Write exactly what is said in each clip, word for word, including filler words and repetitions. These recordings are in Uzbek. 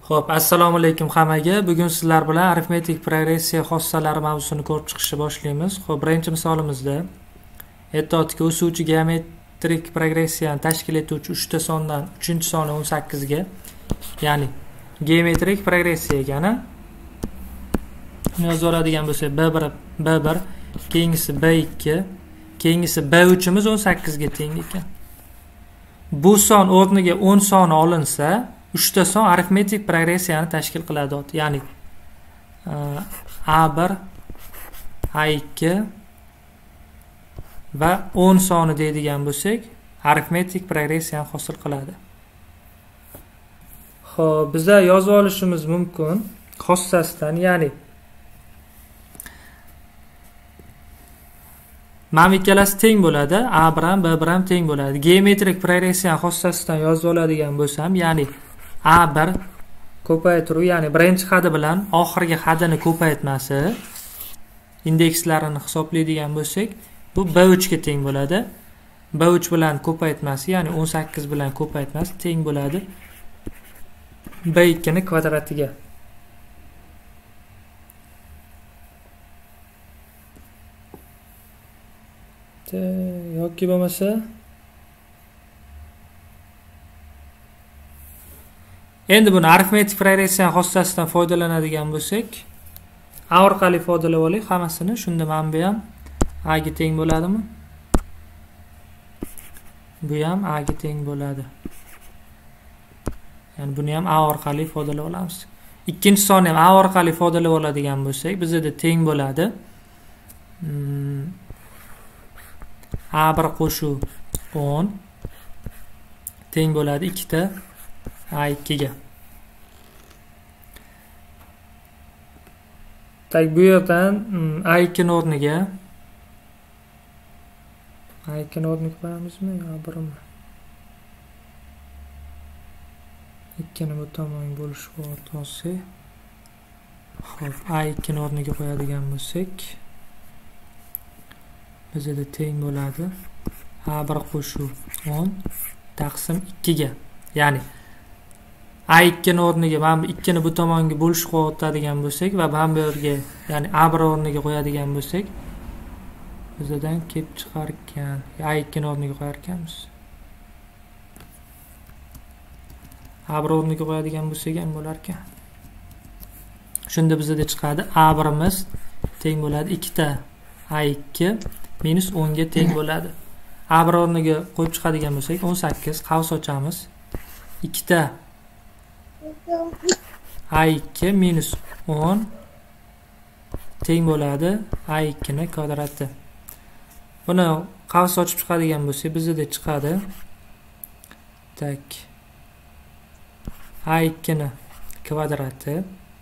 Xo'p, assalomu alaykum hammaga. Bugun sizlar bilan arifmetik progressiya xossalari mavzusini ko'rib chiqishni boshlaymiz. Xo'p, birinchi misolimizda aytayotdiki, o'suvchi geometrik progressiyani tashkil etuvchi uchta sondan uchinchi soni o'n sakkiz ga, ya'ni geometrik progressiya ekani. Buni yozib oladigan bo'lsak, b bir b bir, keyingisi b ikki, keyingisi b uch imiz o'n sakkiz ga teng ekan. Bu son o'rniga o'n soni olinsa, uchta son arifmetik progressiyani tashkil qiladi. Ya'ni a bir, a ikki va o'n soni deydigan bo'lsak, arifmetik progressiyani hosil qiladi. Xo'p, biza yozib olishimiz mumkin xossasidan, ya'ni mana ikkalasi teng bo'ladi, a bir ham b bir ham teng bo'ladi. Geometrik progressiyani xossasidan yozib oladigan bo'lsam, ya'ni a bir ko'paytiruv, ya'ni birinchi hadi bilan oxirgi hadini ko'paytmasi indekslarini hisoblaydigan bo'lsak, bu b uch ga teng bo'ladi. b uch bilan ko'paytmasi, ya'ni o'n sakkiz bilan ko'paytmasi teng bo'ladi b ikki ni kvadratiga. Yoki bo'lmasa endi buni arifmetik progressiya xossasidan foydalanadigan bo'lsak, a orqali ifodalab olaylik hammasini. Shunda mana bu ham a ga teng bo'ladimi? Bu ham a ga teng bo'ladi. Ya'ni buni ham a orqali ifodalab olamiz. Ikkinchi sonni ham a orqali ifodalab oladigan bo'lsak, bizda teng bo'ladi. Hmm. a bir qo'shuv o'n teng bo'ladi ikkita a ikki ga. Tak bu yerdan a ikki ni o'rniga a ikki ni o'rniga qo'yamizmi yo birmi? ikki ni bu tomonga bo'lishga o'rtasi. Xo'p, a ikki ni o'rniga qo'yadigan bo'lsak, bizda teng bo'ladi a bir qo'shuv o'n taqsim ikki ga. Ya'ni a ikki ni o'rniga mana bu ikki ni bu tomonga bo'lishga o'tadigan bo'lsak va mana bu yerga, ya'ni a bir o'rniga qo'yadigan bo'lsak, bizdan kelib chiqar ekan. a ikki ni o'rniga qo'yar ekanmiz. a bir o'rniga qo'yadigan bo'lsak ham bo'lar ekan. Shunda bizda chiqadi a birimiz teng bo'ladi ikkita a ikki minus o'n ga teng bo'ladi. a bir o'rniga qo'yib chiqadigan bo'lsak, o'n sakkiz qavs ochamiz. ikkita a ikki minus o'n teng bo'ladi a ikki ni kvadrati. Buni qavs ochib chiqadigan bo'lsak, bizda chiqadi. Tak. a ikki ni kvadrati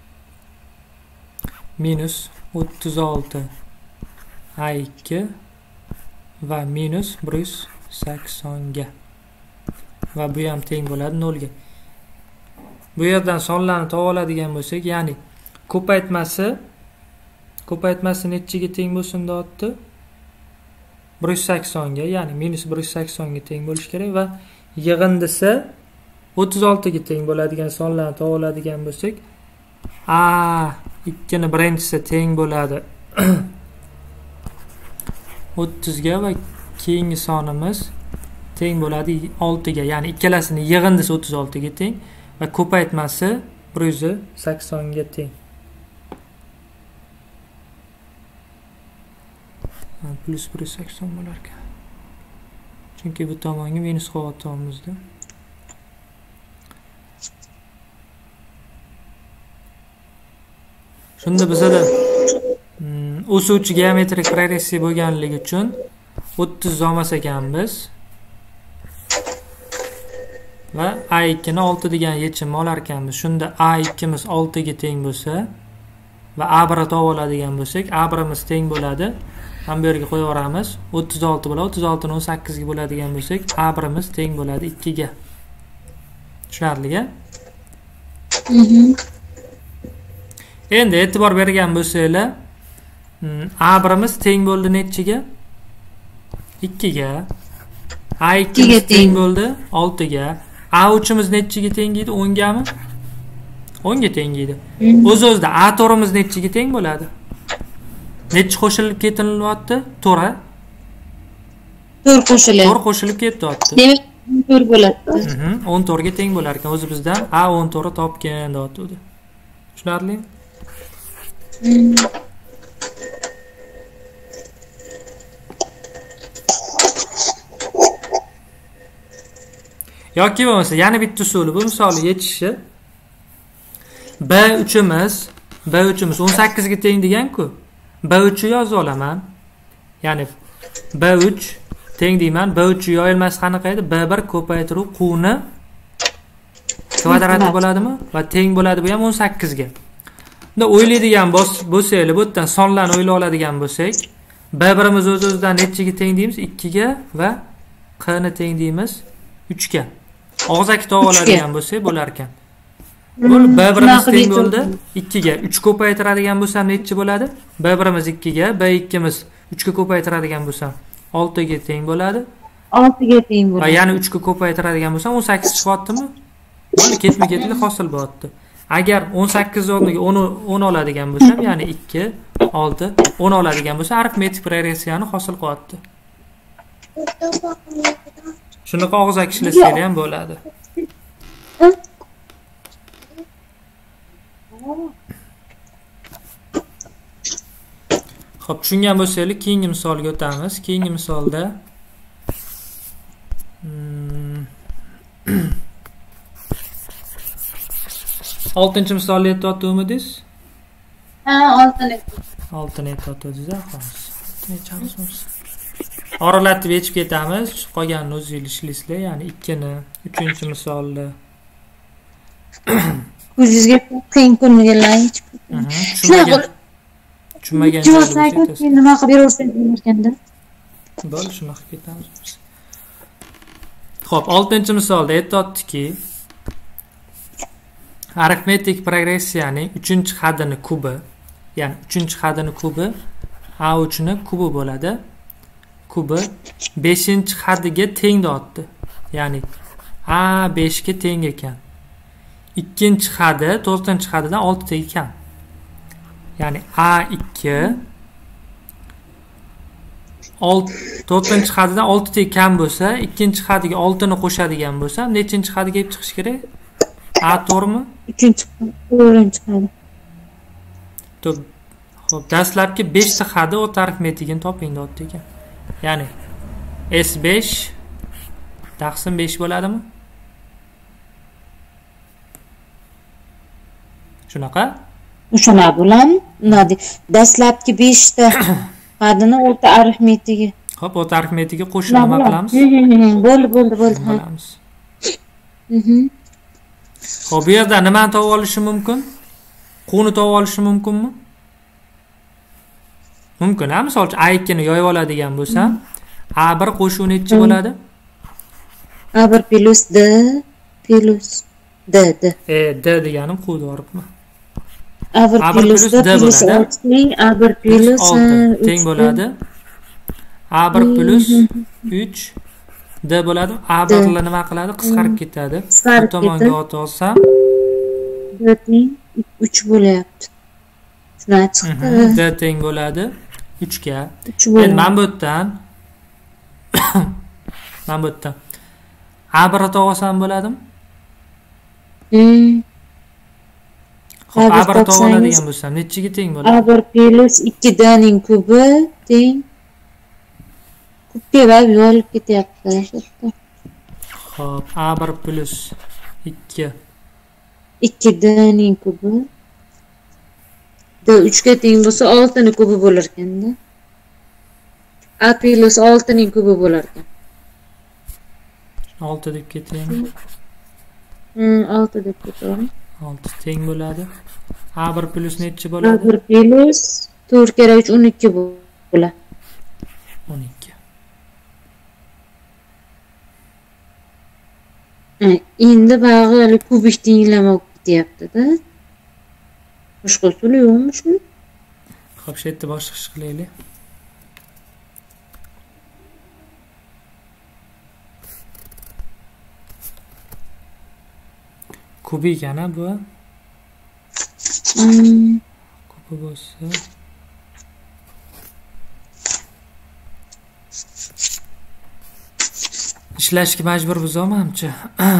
minus o'ttiz olti a ikki va minus bir yuz sakson ga. Va bu ham teng bo'ladi nol ga. Bu yerdan sonlarni topa oladigan bo'lsak, ya'ni ko'paytmasi ko'paytmasi nechiga teng bo'lsin deyapti? bir yuz sakson ga, ya'ni minus bir yuz sakson ga teng bo'lishi kerak va yig'indisi o'ttiz olti ga teng bo'ladigan sonlarni topa oladigan bo'lsak, a ikki ni birinchisi teng bo'ladi o'ttiz ga va keyingi sonimiz teng bo'ladi olti ga. Ya'ni ikkalasini yig'indisi o'ttiz olti ga teng va ko'paytmasi bir yuz sakson ga teng. Plus bir yuz sakson bo'lar ekan. Chunki bu tomonga minus qo'yapmizda. Shunda bizda o'suvchi geometrik progressiya bo'lganligi uchun o'ttiz olmas ekanmiz va a ikki ni olti degan yechimni olar ekanmiz. Shunda a ikki miz olti ga teng bo'lsa va a bir topa oladigan bo'lsak, a birimiz teng bo'ladi. Ham bu yerga qo'yib yuboramiz. o'ttiz olti bilan o'ttiz olti ni o'n sakkiz ga bo'ladigan bo'lsak, a birimiz teng bo'ladi ikki ga. Tushunarli-a? Mhm. Endi e'tibor bergan bo'lsanglar, a birimiz teng bo'ldi nechiga? ikki ga. a ikki teng bo'ldi olti ga. a uch imiz nechiga teng edi? o'n gami? o'n ga teng deydi. O'z-o'zidan A to'rimiz nechiga teng bo'ladi? Nechi qo'shilib ketilyapti? to'rt. to'rt qo'shilib. to'rt qo'shilib ketyapti. Demak, to'rt bo'ladi. Mhm, o'n to'rt ga teng bo'lar ekan. O'zi bizdan A o'n to'rt topgan deyapti. Tushunarlimi? Yoki bo'lmasa yana bitta usuli bu misolni yechishni B uchimiz B uchimiz o'n sakkiz ga teng degan-ku. B uch ni yozib olaman. Ya'ni B uch teng deyman. B uch yoyilmasi qanaqa edi? B bir ko'paytiruv Q ni kvadrati bo'ladimi? Va teng bo'ladi bu ham o'n sakkiz ga. Unda o'ylaydigan bo'lsak, bu yerdan sonlarni o'ylab oladigan bo'lsak, B birimiz o'z-o'zidan nechiga teng deymiz? ikki ga va Q ni teng deymiz uch ga. Og'zaki topib oladigan bo'lsak bo'lar ekan. Bu B birimiz teng bo'ldi ikki ga. uch ko'paytiradigan bo'lsam nechi bo'ladi? B birimiz ikki ga, B ikkimiz uch ga ko'paytiradigan bo'lsam olti ga teng bo'ladi. olti ga teng bo'ladi. Va yana uch ga ko'paytiradigan bo'lsam o'n sakkiz chiqyaptimi? Mana ketma-ketlik hosil bo'lyapti. Agar o'n sakkiz o'rniga o'n oladigan bo'lsam, ya'ni ikki, olti, o'n oladigan bo'lsa, arifmetik progressiyani hosil qilyapti. Shunaqa og'zaki ishlasanglar ham bo'ladi. Xo'p, tushungan bo'lsangiz, keyingi misolga o'tamiz. Keyingi misolda oltinchi misolni aytyaptimiz? Ha, oltini. oltini aytyapmiz, xolos. Nechamiz bo'lsa. Oralatib yechib ketamiz. Qolganini o'zingiz ishlaysizlar, ya'ni ikkini, uchinchi misolni. O'zingizga qiyin ko'rmaganlar hech. Tushunmagan. Tushunmagan joylar nima qilib beraversangiz ekan-da. Bo'ldi, shunaqa ketamiz. Xo'p, oltinchi misolda aytyaptiki, arifmetik progressiyaning uchinchi hadini kubi, ya'ni uchinchi hadini kubi A uch ni kubi bo'ladi. Kubi beshinchi hadiga teng deyapti. Ya'ni A besh ga teng ekan. ikkinchi hadi to'rtinchi hadidan olti ta ekan. Ya'ni A ikki to'rtinchi hadidan olti ta kam bo'lsa, ikkinchi hadiga olti ni qo'shadigan bo'lsam, nechinchi hadiga kelib chiqish kerak? A to'rt mi? uchinchi to'rtinchi hadi. Xo'p, dastlabki besh ta hadi o'ta arifmetikini toping deyapti ekan. Ya'ni S besh taqsim besh bo'ladimi? Shunaqa? O'shana bo'lam. Nadi dastlabki besh ta hadini o'ta arifmetigi. Xo'p, o'ta arifmetiga qo'shib nima qilamiz? Bo'ldi, bo'ldi, bo'ldi. Qilamiz. Xo'p, bu yerda nimani topib olishim mumkin? Quni topib olishim mumkinmi? Mumkin, ha? Misol uchun A ikki ni yoyib oladigan bo'lsam, A bir qo'shuv nechi bo'ladi? A bir plus D plus D D. E, D deganim quvni yoribmi? A bir plus D plus olti, A bir plus teng bo'ladi. A bir plus uch D bo'ladi. A bir ni nima qiladi? Qisqarib ketadi. Bu tomonga otib olsam D teng uch bo'lyapti. Shuna chiqdi. D teng bo'ladi uch ga. Endi men bu yerdan men bu yerdan A bir ni topib olsam bo'ladimi? Xo'p, A bir topib oladigan bo'lsam, nechiga teng bo'ladi? A bir plus ikki D ning kubi teng kubga va yo'lib ketyapti. Xo'p, A bir plus ikki ikki D ning kubi D uch ga teng bo'lsa olti ning kubi bo'lar ekan-da. A plus olti ning kubi bo'lar ekan. olti deb ketaymi? Hmm, olti deb ketaman. olti teng bo'ladi. A bir plus nechi bo'ladi? A bir plus to'rt kere uch o'n ikki bo'ladi. o'n ikki. Endi bag'ili kubik tenglama bo'lib ketyapti-da. Boshqa usul yo'qmi shuni? Xo'p, shu yerda boshqa ish qilaylik. Kubik ana bu. Hmm. Ko'pi bo'lsa ishlashga majbur bo'lsam-chi.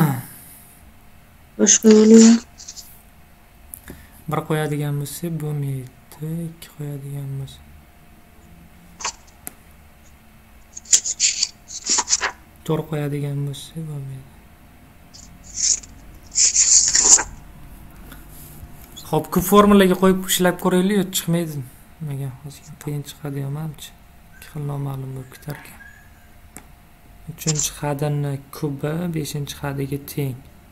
Boshqa yo'li yo'q. Bir qo'yadigan bo'lsa bo'lmaydi, ikki qo'yadigan bo'lsa. to'rt qo'yadigan bo'lsa bo'lmaydi. Xo'p, ko'p formulaga qo'yib ishlab ko'raylik, chiqmaydi. Nimaga hozir qiyin chiqadi hamchi. Ikki xil noma'lum bo'lib ketar ekan. uchinchi xadini kubi beshinchi xadiga teng.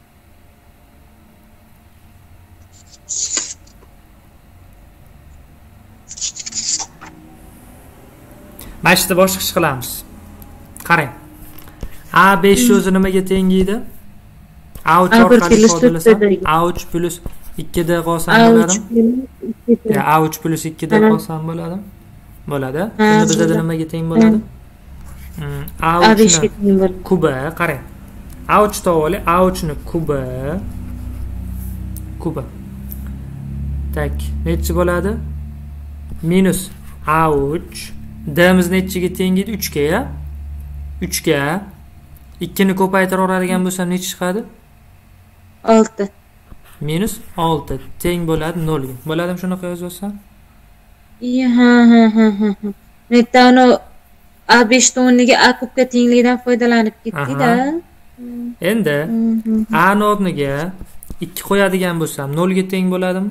Mana shunda boshqa qilamiz. Qarang. A besh o'zi nimaga teng edi? A uch orqali ifodalasam, A uch plus ikki da qolsam bo'ladimi? Ya A uch plus ikki da qolsam bo'ladimi? Bo'ladi. Endi bizda nimaga teng bo'ladi? A uch kubi, qarang. A uch tovoli, A uch ni kubi. Kubi. Tak, necha bo'ladi? Minus A uch. D'miz nechiga teng edi? uch ga ya. uch ga ikki ni ko'paytiradigan bo'lsam necha chiqadi? olti. Minus olti teng bo'ladi nol ga. Bo'ladimi shunaqa yozsam? Iya, ha ha ha ha. Metano A besh ta o'rniga A kubga tengligidan foydalanib ketdik-da. Endi A ni o'rniga ikki qo'yadigan bo'lsam nol ga teng bo'ladimi?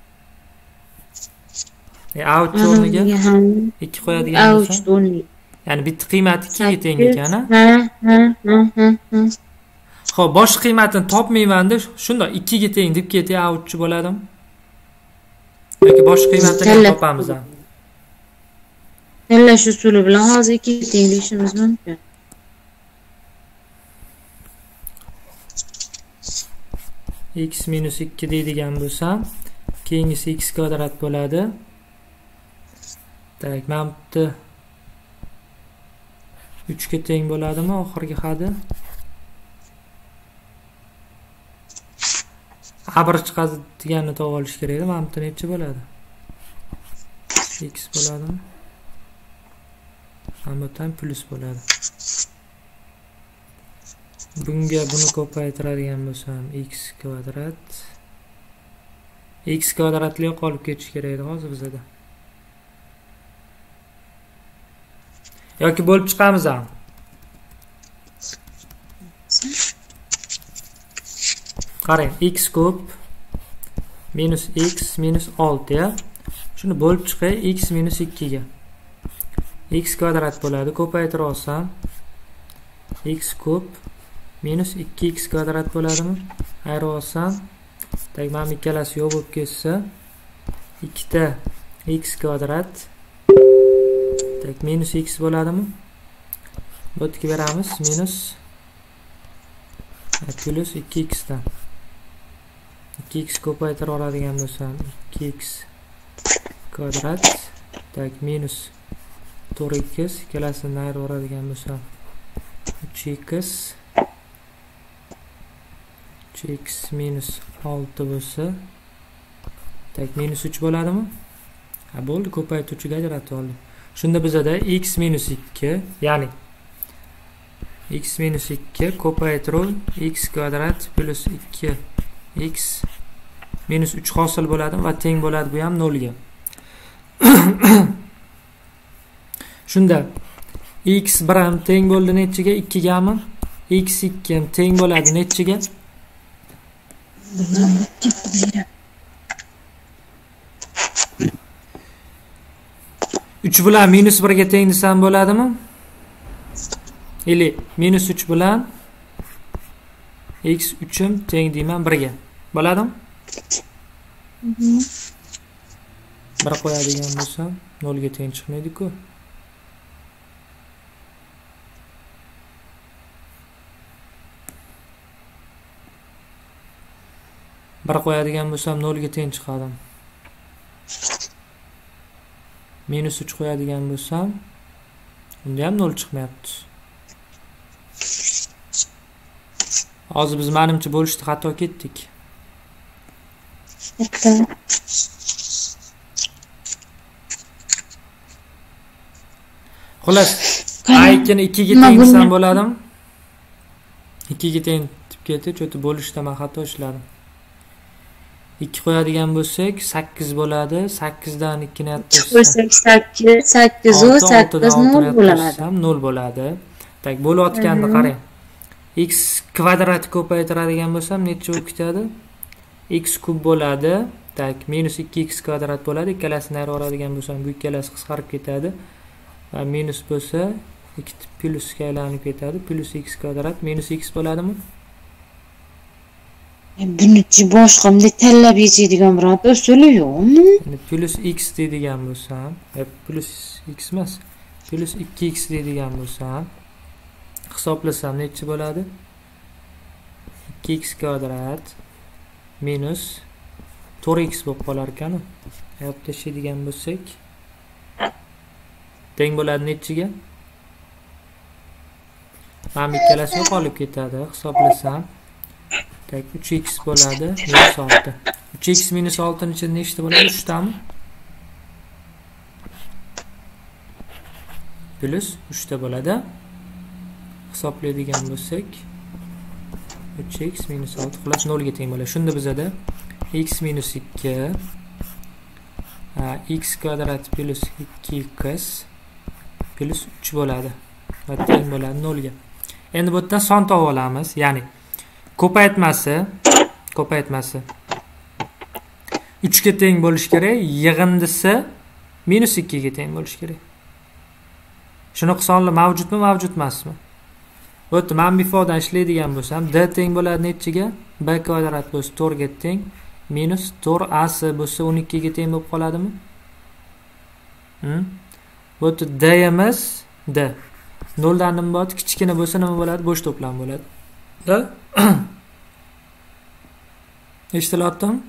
E A uch o'rniga ikki qo'yadigan bo'lsam A uch o'rniga. Ya'ni bitta qiymati ikki ga teng ekan, ha? Ha ha ha ha. Xo'p, boshqa qiymatini topmayman-da, shundoq ikki ga teng deb ketay, A uch bo'ladimi? Yoki boshqa qiymatini topamiz ham. Tanlash usuli bilan hozir ikki ga teng deyishimiz mumkin. X minus ikki deydigan bo'lsam, keyingisi x kvadrat bo'ladi. Tak, mana bu uch ga teng bo'ladimi oxirgi xadi? A bir chiqadiganini topib olish kerak edi. Mana bu necha bo'ladi? X bo'ladimi? Mana bu ham plus bo'ladi. Bunga buni ko'paytiradigan bo'lsam x kvadrat. X kvadratli qolib ketish kerak edi hozir bizda. Yoki bo'lib chiqamiz ham. Qarang, x ko'p minus x minus olti ya. Shuni bo'lib chiqay x minus ikki ga. X kvadrat bo'ladi. Ko'paytira olsam x ko'p minus ikki x kvadrat bo'ladimi? Ayirib olsam, tak mana ikkalasi yo'q bo'lib ketsa, ikki ta x kvadrat tak minus x bo'ladimi? Bu yerga beramiz minus plus ikki x dan. ikki x ko'paytira oladigan bo'lsam ikki x kvadrat tak minus to'rt x ikkalasini ayirib oladigan bo'lsam uch x uch x minus olti bo'lsa tak minus uch bo'ladimi? Ha bo'ldi, ko'paytiruvchiga ajratib oldim. Shunda bizada x minus ikki, ya'ni x minus ikki ko'paytiruv x kvadrat plus ikki x minus uch hosil bo'ladi va teng bo'ladi bu ham nol ga. Shunda x bir ham teng bo'ldi nechiga? ikki gami? X ikki ham teng bo'ladi nechiga? uch bilan minus bir ga teng desam bo'ladimi? Ili minus uch bilan x uch ham teng deyman bir ga. Bo'ladimi? bir qo'yadigan bo'lsam nol ga teng chiqmaydi-ku. bir qo'yadigan bo'lsam nol ga teng chiqadi. Minus uch qo'yadigan bo'lsam unda ham nol chiqmayapti. Hozir biz menimcha bo'lishda xato ketdik. Bitta. Xullas, a ikki ni ikki ga tengsam bo'ladimi? ikki ga teng deb ketdi, cho'ti bo'lishda men xato ishladim. ikki qo'yadigan bo'lsak, sakkiz bo'ladi. sakkiz dan ikki ni ikki qo'ysak sakkiz, sakkiz u sakkiz nol bo'ladi. nol bo'ladi. Tak, bo'layotganini qarang. X kvadrat ko'paytiradigan bo'lsam, necha bo'lib ketadi? X kub bo'ladi. Tak, minus ikki x kvadrat bo'ladi. Ikkalasini ayiradigan bo'lsam, bu ikkalasi qisqarib ketadi. Va minus bo'lsa, ikkita plyusga aylanib ketadi. Plus x kvadrat minus x bo'ladimi? Buni boshqa bunday tanlab yechadigan biror usuli yo'qmi? Endi plus x deydigan bo'lsam, plus x emas, plus ikki x deydigan bo'lsam, hisoblasam necha bo'ladi? ikki x kvadrat minus to'rt x bo'lib qolar ekan-ku. Ayab tashlaydigan bo'lsak, teng bo'ladi nechiga? Mana ikkalasi yo'qolib ketadi. Hisoblasam, tak, uch x bo'ladi minus olti. uch x minus olti ni ichida nechta bo'ladi? uch tami? Plus uch ta bo'ladi. Hisoblaydigan bo'lsak, uch x minus olti xullas nol ga teng bo'ladi. Shunda bizada x minus ikki x kvadrat plus ikki x plus uch bo'ladi. Va teng bo'ladi nol ga. Endi bu yerdan son topib olamiz. Ya'ni ko'paytmasi, ko'paytmasi uch ga teng bo'lishi kerak, yig'indisi minus ikki ga teng bo'lishi kerak. Shunaqa sonlar mavjudmi, mavjud emasmi? Bu yerda men bu ifodani ishlaydigan bo'lsam, d teng bo'ladi nechiga? B kvadrat bo'lsa to'rt ga teng, minus to'rt a si bo'lsa o'n ikki ga teng bo'lib qoladimi? Hm? Bu yerda d imiz d. nol dan nima bo'ladi? Kichkina bo'lsa nima bo'ladi? Bo'sh to'plam bo'ladi. Da? Eshitilyaptimi?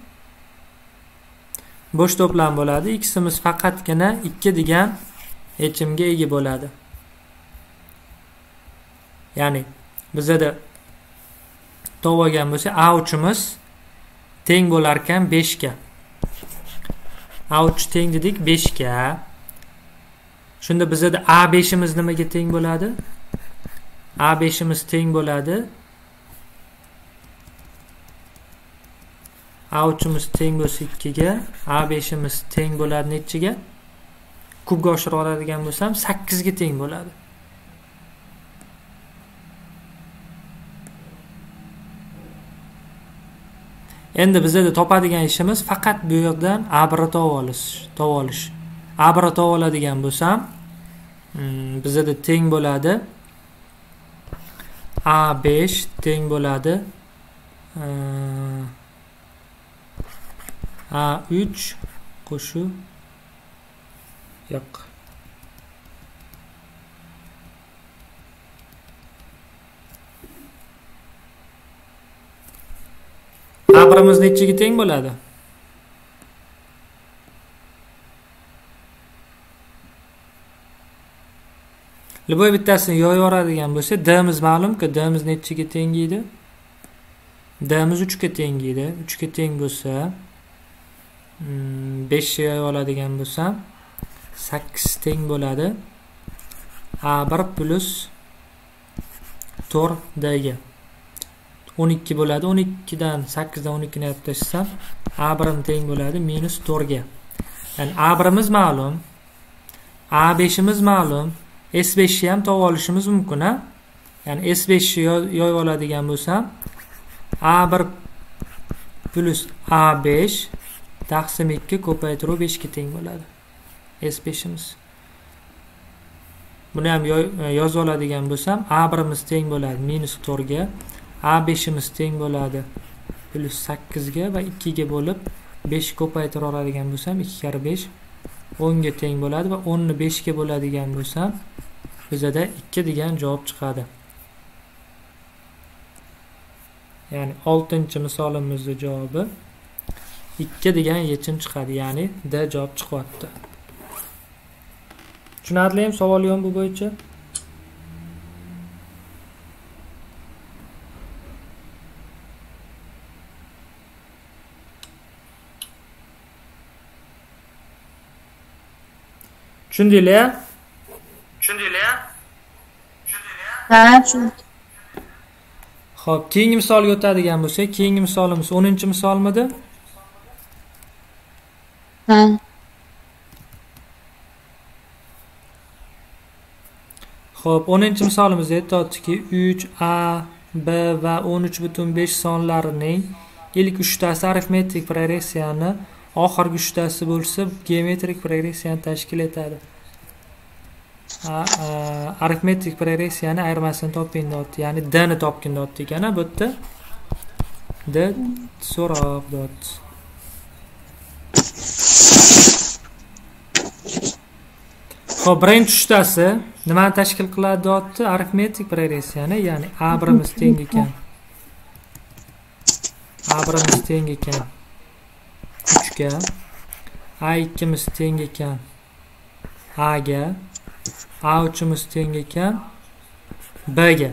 Bo'sh to'plam bo'ladi. X'imiz faqatgina ikki degan yechimga ega bo'ladi. Ya'ni bizada topib olgan bo'lsa, a uchimiz teng bo'lar ekan besh ga. a uch teng dedik besh ga. Shunda bizada a beshimiz nimaga teng bo'ladi? a beshimiz teng bo'ladi. a uchimiz teng bo'lsa ikki ga, a beshimiz teng bo'ladi nechiga? Kubga oshirib oladigan bo'lsam, sakkiz ga teng bo'ladi. Endi bizda topadigan ishimiz faqat bu yerdan a bir topib olish, topib olish. a bir topib oladigan bo'lsam, bizda teng bo'ladi a besh teng bo'ladi a uch qo'shuv yo'q. a birimiz nechiga teng bo'ladi? Liboy bittasini yoyib yuboradigan bo'lsa, d-miz ma'lumki, d-miz nechiga teng edi? D-miz uch ga teng edi. uch ga teng bo'lsa, besh ga yoyib oladigan bo'lsam, sakkiz teng bo'ladi. a bir plus to'rt d-ga. o'n ikki bo'ladi. o'n ikki dan sakkiz dan o'n ikki ni olib tashlasam, a birim teng bo'ladi minus to'rt ga. Ya'ni a birimiz ma'lum, a beshimiz ma'lum, S besh ni ham topib olishimiz mumkin, ha? Ya'ni S besh ni yoyib oladigan bo'lsam, a bir plus a besh taqsim ikki ko'paytiruv besh ga teng bo'ladi. S beshimiz. Buni ham yozib oladigan bo'lsam, a birimiz teng bo'ladi minus to'rt ga, a beshimiz teng bo'ladi plus sakkiz ga va ikki ga bo'lib besh ko'paytirib oladigan bo'lsam, ikki kar besh o'n ga teng bo'ladi va o'n ni besh ga bo'ladigan bo'lsam, bizada ikki degan javob chiqadi. Ya'ni oltinchi misolimizning javobi ikki degan yechim chiqadi. Ya'ni D javob chiqyapti. Tushunarlimi? Savol yo'qmi bu bo'yicha? Tushundinglar? Tushundinglar? Ha, tushundim. Xo'p, keyingi misolga o'tadigan bo'lsak, keyingi misolimiz o'ninchi misolmidi? Ha. Xo'p, o'ninchi misolimizda aytayotdiki, uch, A, B va o'n uch butun besh sonlarining ilk uchtasi arifmetik progressiyani, oxirgi uchtasi bo'lsa geometrik progressiyani tashkil etadi. A, a, arifmetik progressiyani ayirmasini toping deyapti. Ya'ni D ni topgin deyapti ekan, bu yerda. D so'roq deyapti. Xo'p, birinchi uchtasi nimani tashkil qiladi deyapti? Arifmetik progressiyani, ya'ni A birimiz teng ekan. A birimiz teng ekan uch ga, A ikkimiz teng ekan A ga, A uchimiz teng ekan B ga.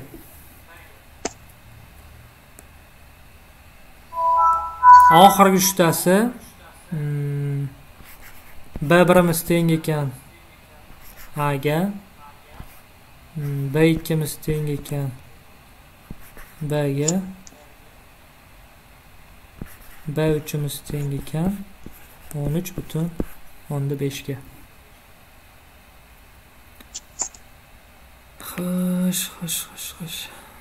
Oxirgi uchtasi hmm, B birimiz teng ekan A ga, hmm, B ikkimiz teng ekan B ga, B uchimiz teng ekan o'n uch butun o'nda besh ga. Xo'sh, xo'sh, xo'sh, xo'sh.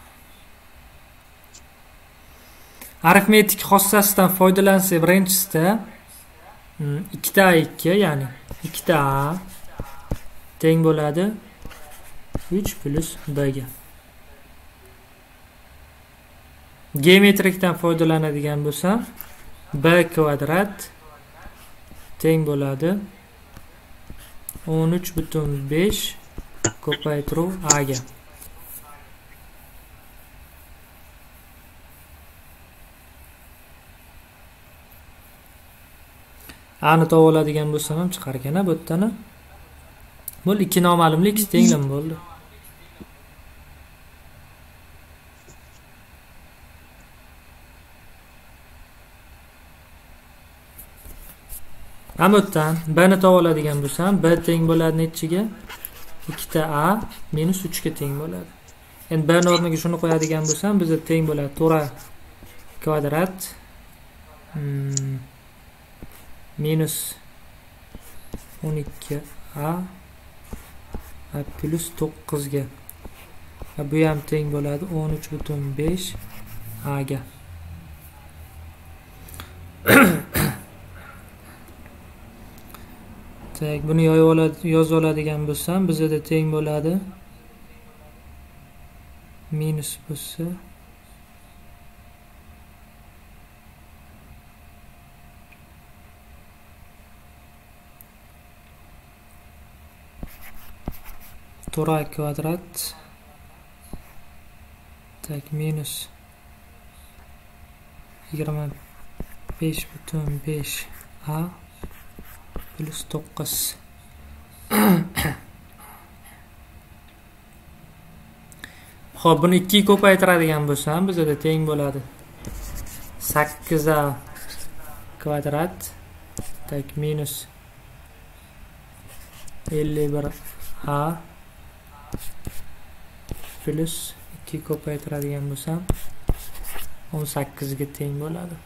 Arifmetik xossasidan foydalansak, birinchisida ikkita A ikki, ya'ni ikkita A teng bo'ladi uch plus B ga. Geometrikdan foydalanadigan bo'lsam, B kvadrat teng bo'ladi o'n uch butun besh ko'paytiruv A ga. A ni topib oladigan bo'lsam ham chiqar ekan, bu yerdan. Bo'ldi, ikki noma'lumli x tenglim bo'ldi. Amutdan B ni topib oladigan bo'lsam, B teng bo'ladi nechiga? ikkita A minus uch ga teng bo'ladi. Endi B ni o'rniga shuni qo'yadigan bo'lsam, bizga teng bo'ladi to'rt A kvadrat hmm, minus o'n ikki A plus to'qqiz ga. Bu ham teng bo'ladi o'n uch butun besh A ga. Tak, buni yozib oladigan bo'lsam, bizda teng bo'ladi minus bo'lsa to'rt A kvadrat tak minus yigirma besh butun besh A plus to'qqiz. Xo'p, buni ikki ga ko'paytiradigan bo'lsam, bizda teng bo'ladi sakkiz A kvadrat tak minus ellik bir A plus ikki ga ko'paytiradigan bo'lsam o'n sakkiz ga teng bo'ladi.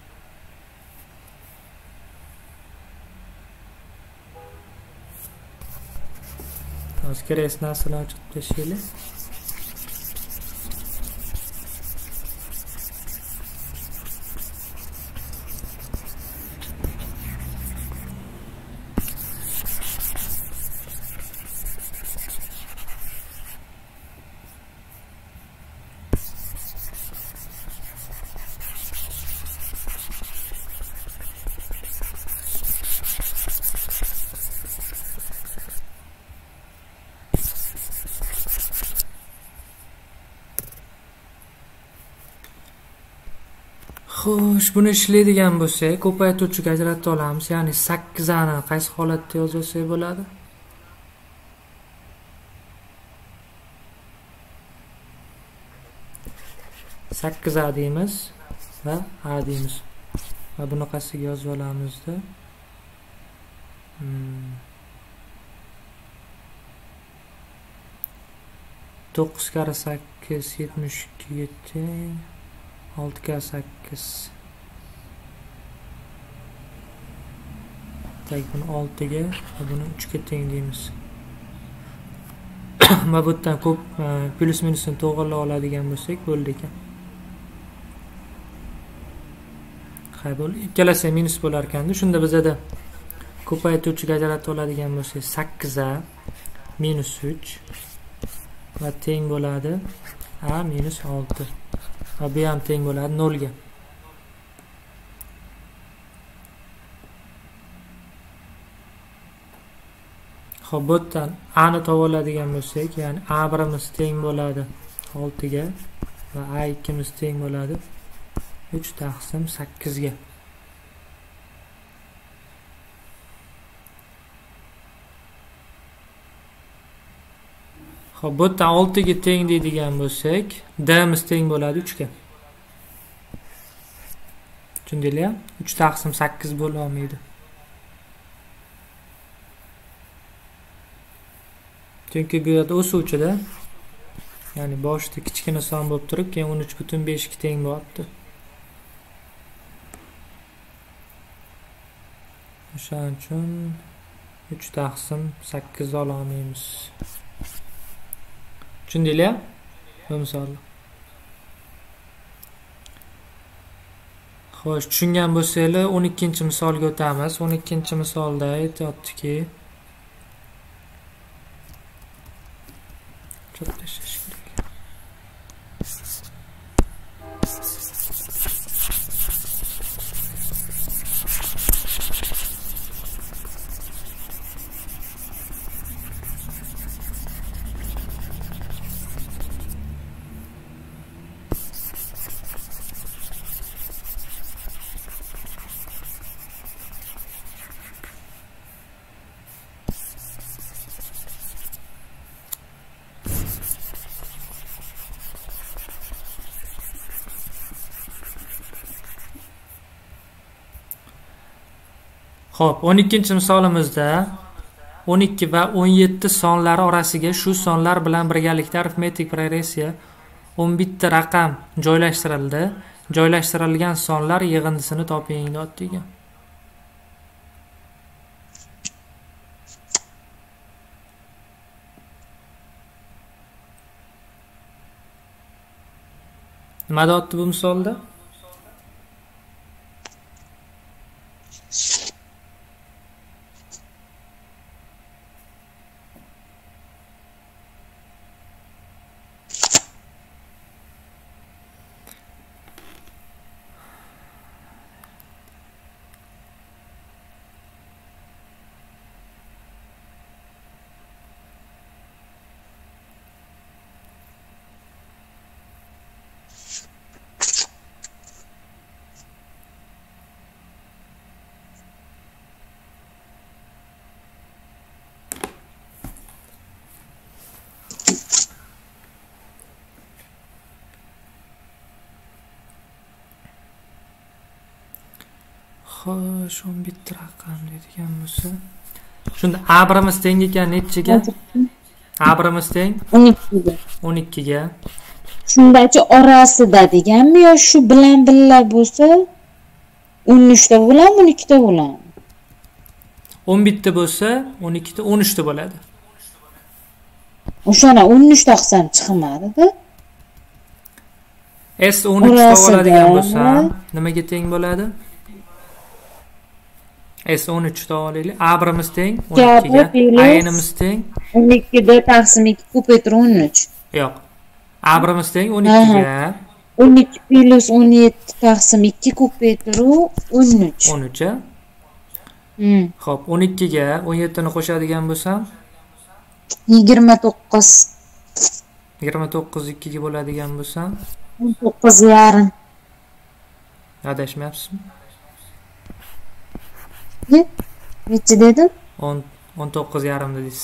Hozir kerak narsalarni ochib tashlaylik. Xo'sh, buni ishlaydigan bo'lsak, ko'paytuvchiga ajratib olamiz. Ya'ni sakkiz ni qaysi holatda yozib olsak bo'ladi? sakkiz A deymiz va A deymiz. Va bunaqasiga yozib olamizda. Hmm. to'qqiz kare sakkiz yetmish ikkiga teng. olti kare sakkiz. Tak buni oltiga va buni uchga teng deymiz. Va bu yerdan ko'p plus minusni to'g'irlab oladigan bo'lsak bo'ldi ekan. Ha, bu ikkalasi minus bo'lar ekanda. Shunda bizada ko'paytuvchiga ajratib oladigan bo'lsak sakkiz a minus uch va teng bo'ladi a minus olti. Va bu ham teng bo'ladi nol ga. Xo'p, bu yerdan a ni topa oladigan bo'lsak, ya'ni a birimiz teng bo'ladi olti ga va a ikkimiz teng bo'ladi uch taqsim sakkiz ga. Xo'p, bu yerdan olti ga teng deydigan bo'lsak, d miz teng bo'ladi uch ga. Tushundinglar? uch taqsim sakkiz bo'la olmaydi. Chunki bu yerda o'suvchida, ya'ni boshida kichkina son bo'lib turib, keyin o'n uch butun besh ga teng bo'lyapti. O'shaning uchun uch taqsim sakkiz ola olmaymiz. Tushundinglar? Bu misol. Xo'sh, tushungan bo'lsanglar, o'n ikkinchi misolga o'tamiz. o'n ikkinchi misolda aytyaptiki, çok teşekkür ederim. Xo'p, o'n ikkinchi misolimizda o'n ikki va o'n yetti sonlari orasiga shu sonlar bilan birgalikda arifmetik progressiya o'n bitta raqam joylashtirildi. Joylashtirilgan sonlar yig'indisini toping degan. Nima deyapti bu misolda? Xo'sh, o'n bitta raqam deydigan bo'lsa, shunda a birimiz teng ekan nechiga? A birimiz teng o'n ikki ga. o'n ikki ga. Shundachi orasida deganmi yo shu bilan birga bo'lsa o'n uch ta bo'ladimi, o'n ikki ta bo'ladimi? o'n bitta bo'lsa, o'n ikki ta, o'n uch ta bo'ladi. O'shana o'n uch ta qilsam chiqmadi-da. S o'n uch ta bo'ladigan bo'lsa, nimaga teng bo'ladi? S o'n uch ta olaylik. A birimiz teng o'n ikki ga, A n'imiz teng o'n ikki da taqsim ikki ko'paytirib o'n uch. Yo'q. A birimiz teng o'n ikki ga, o'n ikki plus o'n yetti taqsim ikki ko'paytirib o'n uch. o'n uch a. Hmm. Xo'p, o'n ikki ga o'n yetti ni qo'shadigan bo'lsam, yigirma to'qqiz. yigirma to'qqiz ikki ga bo'ladigan bo'lsam, o'n to'qqiz yarim. Adashmayapsizmi? Ne? Nechi dedim? o'n to'qqiz yarim dedingiz.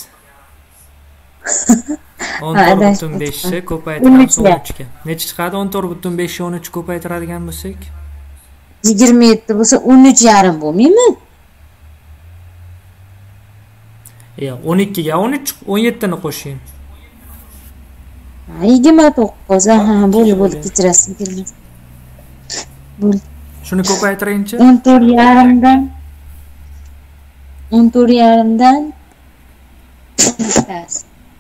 o'n to'rt butun besh ni ko'paytirib o'n uch ga. Necha chiqadi? o'n to'rt butun besh ni o'n uch ko'paytiradigan bo'lsak, yigirma yetti bo'lsa o'n uch yarim bo'lmaymi? Yo'q, o'n ikki ga o'n uch, o'n yetti ni qo'shing. Ha, yigirma to'qqiz. Ha, bo'ldi, bo'ldi, kechirasiz, yigirma. Bo'ldi. Shuni ko'paytiringchi. o'n to'rt yarimdan o'n to'rt yarimdan bittasi.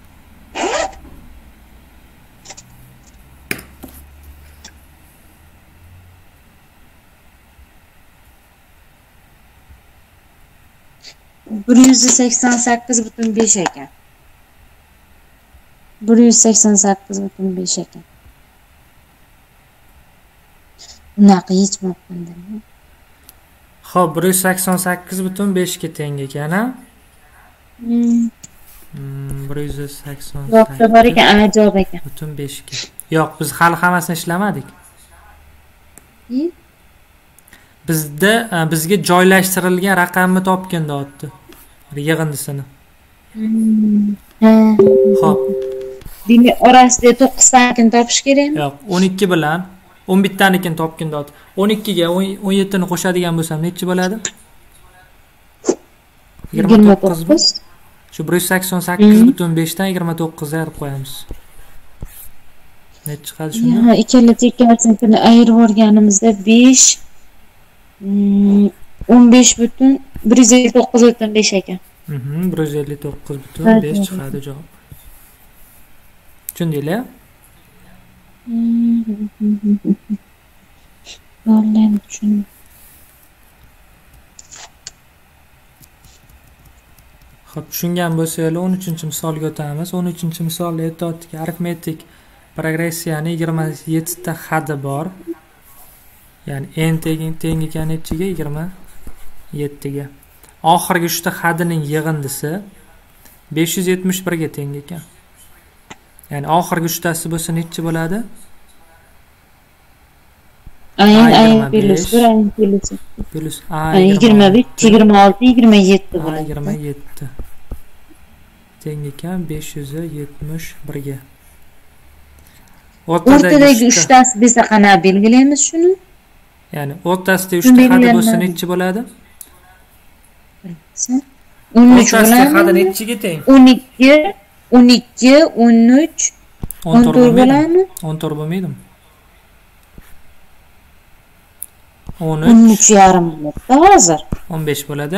bir yuz sakson sakkiz butun besh ekan. bir yuz sakson sakkiz butun besh ekan. Bunaqa yechmoqman. Xo'p, bir yuz sakson sakkiz butun besh ga teng ekan, ha? Hmm. bir yuz sakson Yo'qda bor ekan, ajoyib ekan. butun besh ga. Yo'q, biz hali hammasini ishlamadik. Hmm? Bizda bizga joylashtirilgan raqamni topgin deyapti. Yig'indisini. Hmm. Xo'p. Demak, orasida to'qqiz tanikini topish kerakmi? Yo'q, o'n ikki bilan o'n bir tanikini topgin deyapti. o'n ikki ga o'n yetti ni qo'shadigan bo'lsam nechi bo'ladi? yigirma to'qqiz. Shu bir yuz sakson sakkiz butun besh dan yigirma to'qqiz ga ayirib qo'yamiz. Nechi chiqadi shunda? Ha, ikkala tekkasini ayirib o'rganimizda besh o'n besh butun bir yuz ellik to'qqiz butun besh ekan. Mhm, bir yuz ellik to'qqiz butun besh chiqadi javob. Tushundinglar? Bo'ldi, tushundim. Xo'p, tushungan bo'lsanglar o'n uchinchi misolga o'tamiz. o'n uchinchi misolda aytayotdiki, arifmetik progressiyani yigirma yetti ta hadi bor. Ya'ni n teng teng ekan nechiga? yigirma yetti ga. Oxirgi uchta hadining yig'indisi besh yuz yetmish bir ga teng ekan. Ya'ni oxirgi uchtasi bo'lsa nechi bo'ladi? Ayin ayin plus bir ayin plus plus a yigirma besh yigirma olti yigirma yetti bo'ladi. yigirma yetti teng ekan besh yuz yetmish bir ga. O'rtadagi uchtasi desa qanaqa belgilaymiz shuni? Ya'ni o'rtasida uchta hadi bo'lsa nechi bo'ladi? o'n uch o'rtasida hadi nechiga teng? o'n ikki o'n ikki o'n uch o'n to'rt bo'ladimi? o'n to'rt bo'lmaydimi? o'n uch yarim bo'ladi hozir. o'n besh bo'ladi.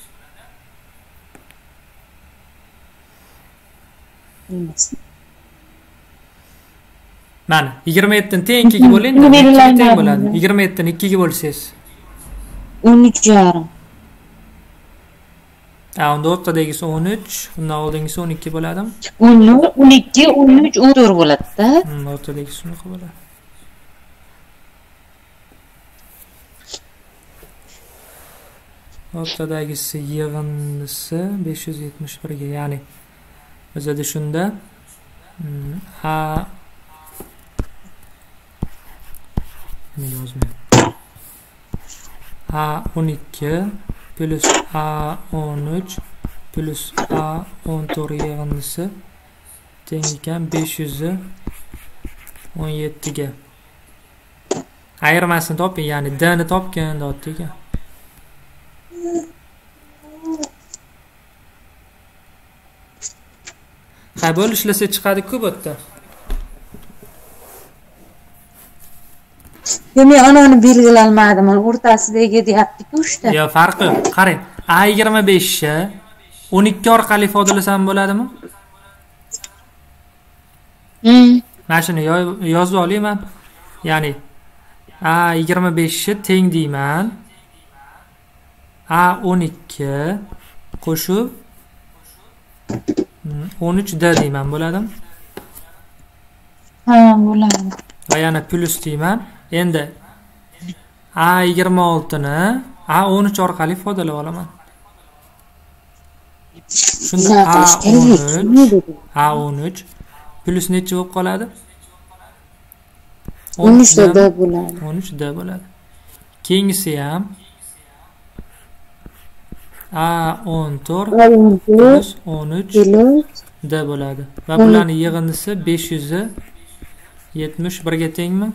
Mana yigirma yetti ni teng ikki ga bo'ling. Teng bo'ladi. yigirma yetti ni ikki ga bo'lsangiz o'n uch yarim. Ha, unda o'rtadagisi o'n uch, undan oldingisi o'n ikki bo'ladimi? o'n ikki o'n uch o'n to'rt bo'ladi-da. Hmm, o'rtadagisi shunaqa bo'ladi. O'rtadagisi yig'indisi besh yuz yetmish bir ga, ya'ni bizada shunda a nima yozmayapti? a o'n ikki plus a o'n uch plus a o'n to'rt yig'indisi teng ekan besh yuz o'n yetti ga. Ayirmasini toping, ya'ni d ni topgan deyapti ekan. Ha, bo'l ishlasa chiqadi-ku bu yerda. Demak, anani belgilolmadim, o'rtasidagi deyapti-ku uchta. Yo'q, farqi yo'q. Qarang, a yigirma besh ni o'n ikki orqali ifodalasam bo'ladimi? Hmm. Mana shuni yozib olayman. Ya'ni a yigirma besh ni teng deyman. a o'n ikki qo'shib o'n uch d deyman, bo'ladimi? Ha, bo'ladi. Va yana plus deyman. Endi a yigirma olti ni a o'n uch orqali ifodalab olaman. Shunda a o'n uch a o'n uch plus necha bo'lib qoladi? o'n uch d bo'ladi. o'n uch d bo'ladi. Keyingisi ham a o'n to'rt plus o'n uch d bo'ladi. Va bularning yig'indisi besh yuz yetmish bir ga tengmi?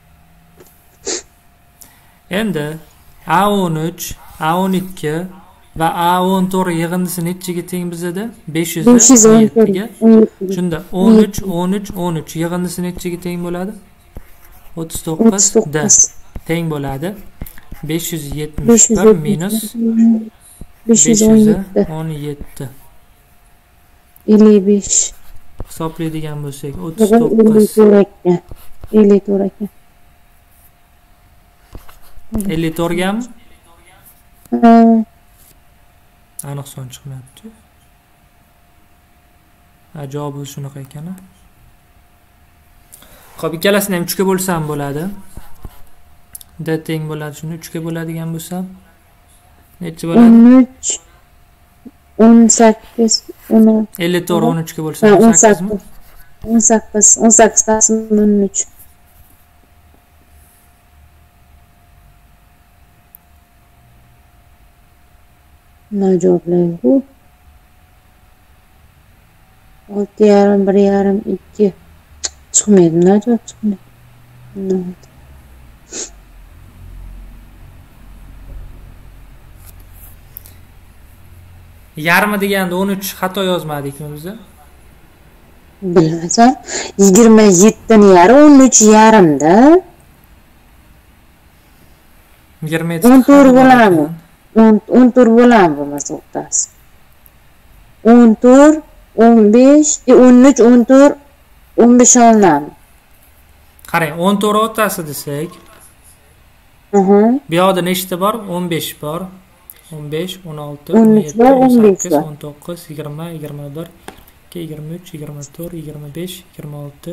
Endi a o'n uch, a o'n ikki va A o'n to'rt yig'indisi nechiga teng bizada? besh yuz o'n yettiga. Shunda o'n uch o'n uch o'n uch yig'indisi nechiga teng bo'ladi? o'ttiz to'qqiz da teng bo'ladi. besh yuz yetmish bir minus besh yuz o'n yetti. ellik besh. Hisoblaydigan bo'lsak o'ttiz to'qqiz ellik to'rt ekan. ellik to'rt gami? Ha. Aniq son chiqmayapti. Ha, javob shunaqa ekan. Xo'p, ikkalasini ham uch ga bo'lsam bo'ladi. D teng bo'ladi. Shuni uch ga bo'ladigan bo'lsam necha bo'ladi? o'n uch o'n sakkiz o'n ellik to'rt o'n uch ga bo'lsam o'n sakkizmi? o'n sakkiz o'n sakkiz taqsim o'n uch. Ne cevaplayayım bu? Altı yarım, bir yarım, iki. Çıkmıyordu. Ne cevap çıkmıyor? Ne oldu? Yarımı deganda o'n uch xato yozmadikmi biz? Bilmasam. yigirma yettini yarım, o'n uch yarımda. yigirma yetti o'n to'rt bo'ladimi? o'n to'rt bo'ladimi bo'lmasa o'rtasi? o'n to'rt, o'n besh, o'n uch, o'n to'rt, o'n besh olinadi. Qarang, o'n to'rt o'rtasi desak. Aha. Bu yoqda nechta bor? o'n besh bor. o'n besh, o'n olti, o'n yetti, o'n sakkiz, o'n to'qqiz, yigirma, yigirma bir, yigirma uch, yigirma to'rt, yigirma besh, yigirma olti,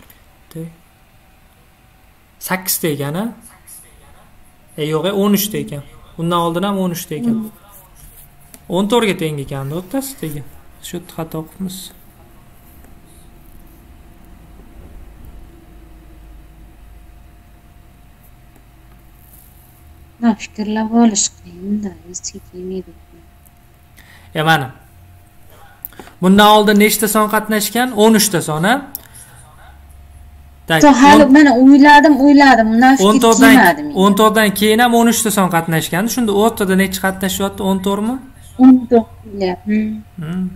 sakkiz ta ekan, a? E yo'q, o'n uch ta ekan. Bundan oldin ham o'n uch ta ekan. o'n to'rt ga teng ekan, o'rtasidagi. Shu xato qilibmiz. Ne fikrlab olish qiyin-da, hech kelmaydi. Ya mana. Bundan oldin nechta son qatnashgan? o'n uch ta son, a? Tak. Hali mana o'yladim, o'yladim, nafkir kelmadim. o'n to'rt dan keyin ham o'n uch ta son qatnashgandi. Shunda o'rtada necha qatnashyapti? o'n to'rt mi? o'n to'rt qilyapti. Hmm.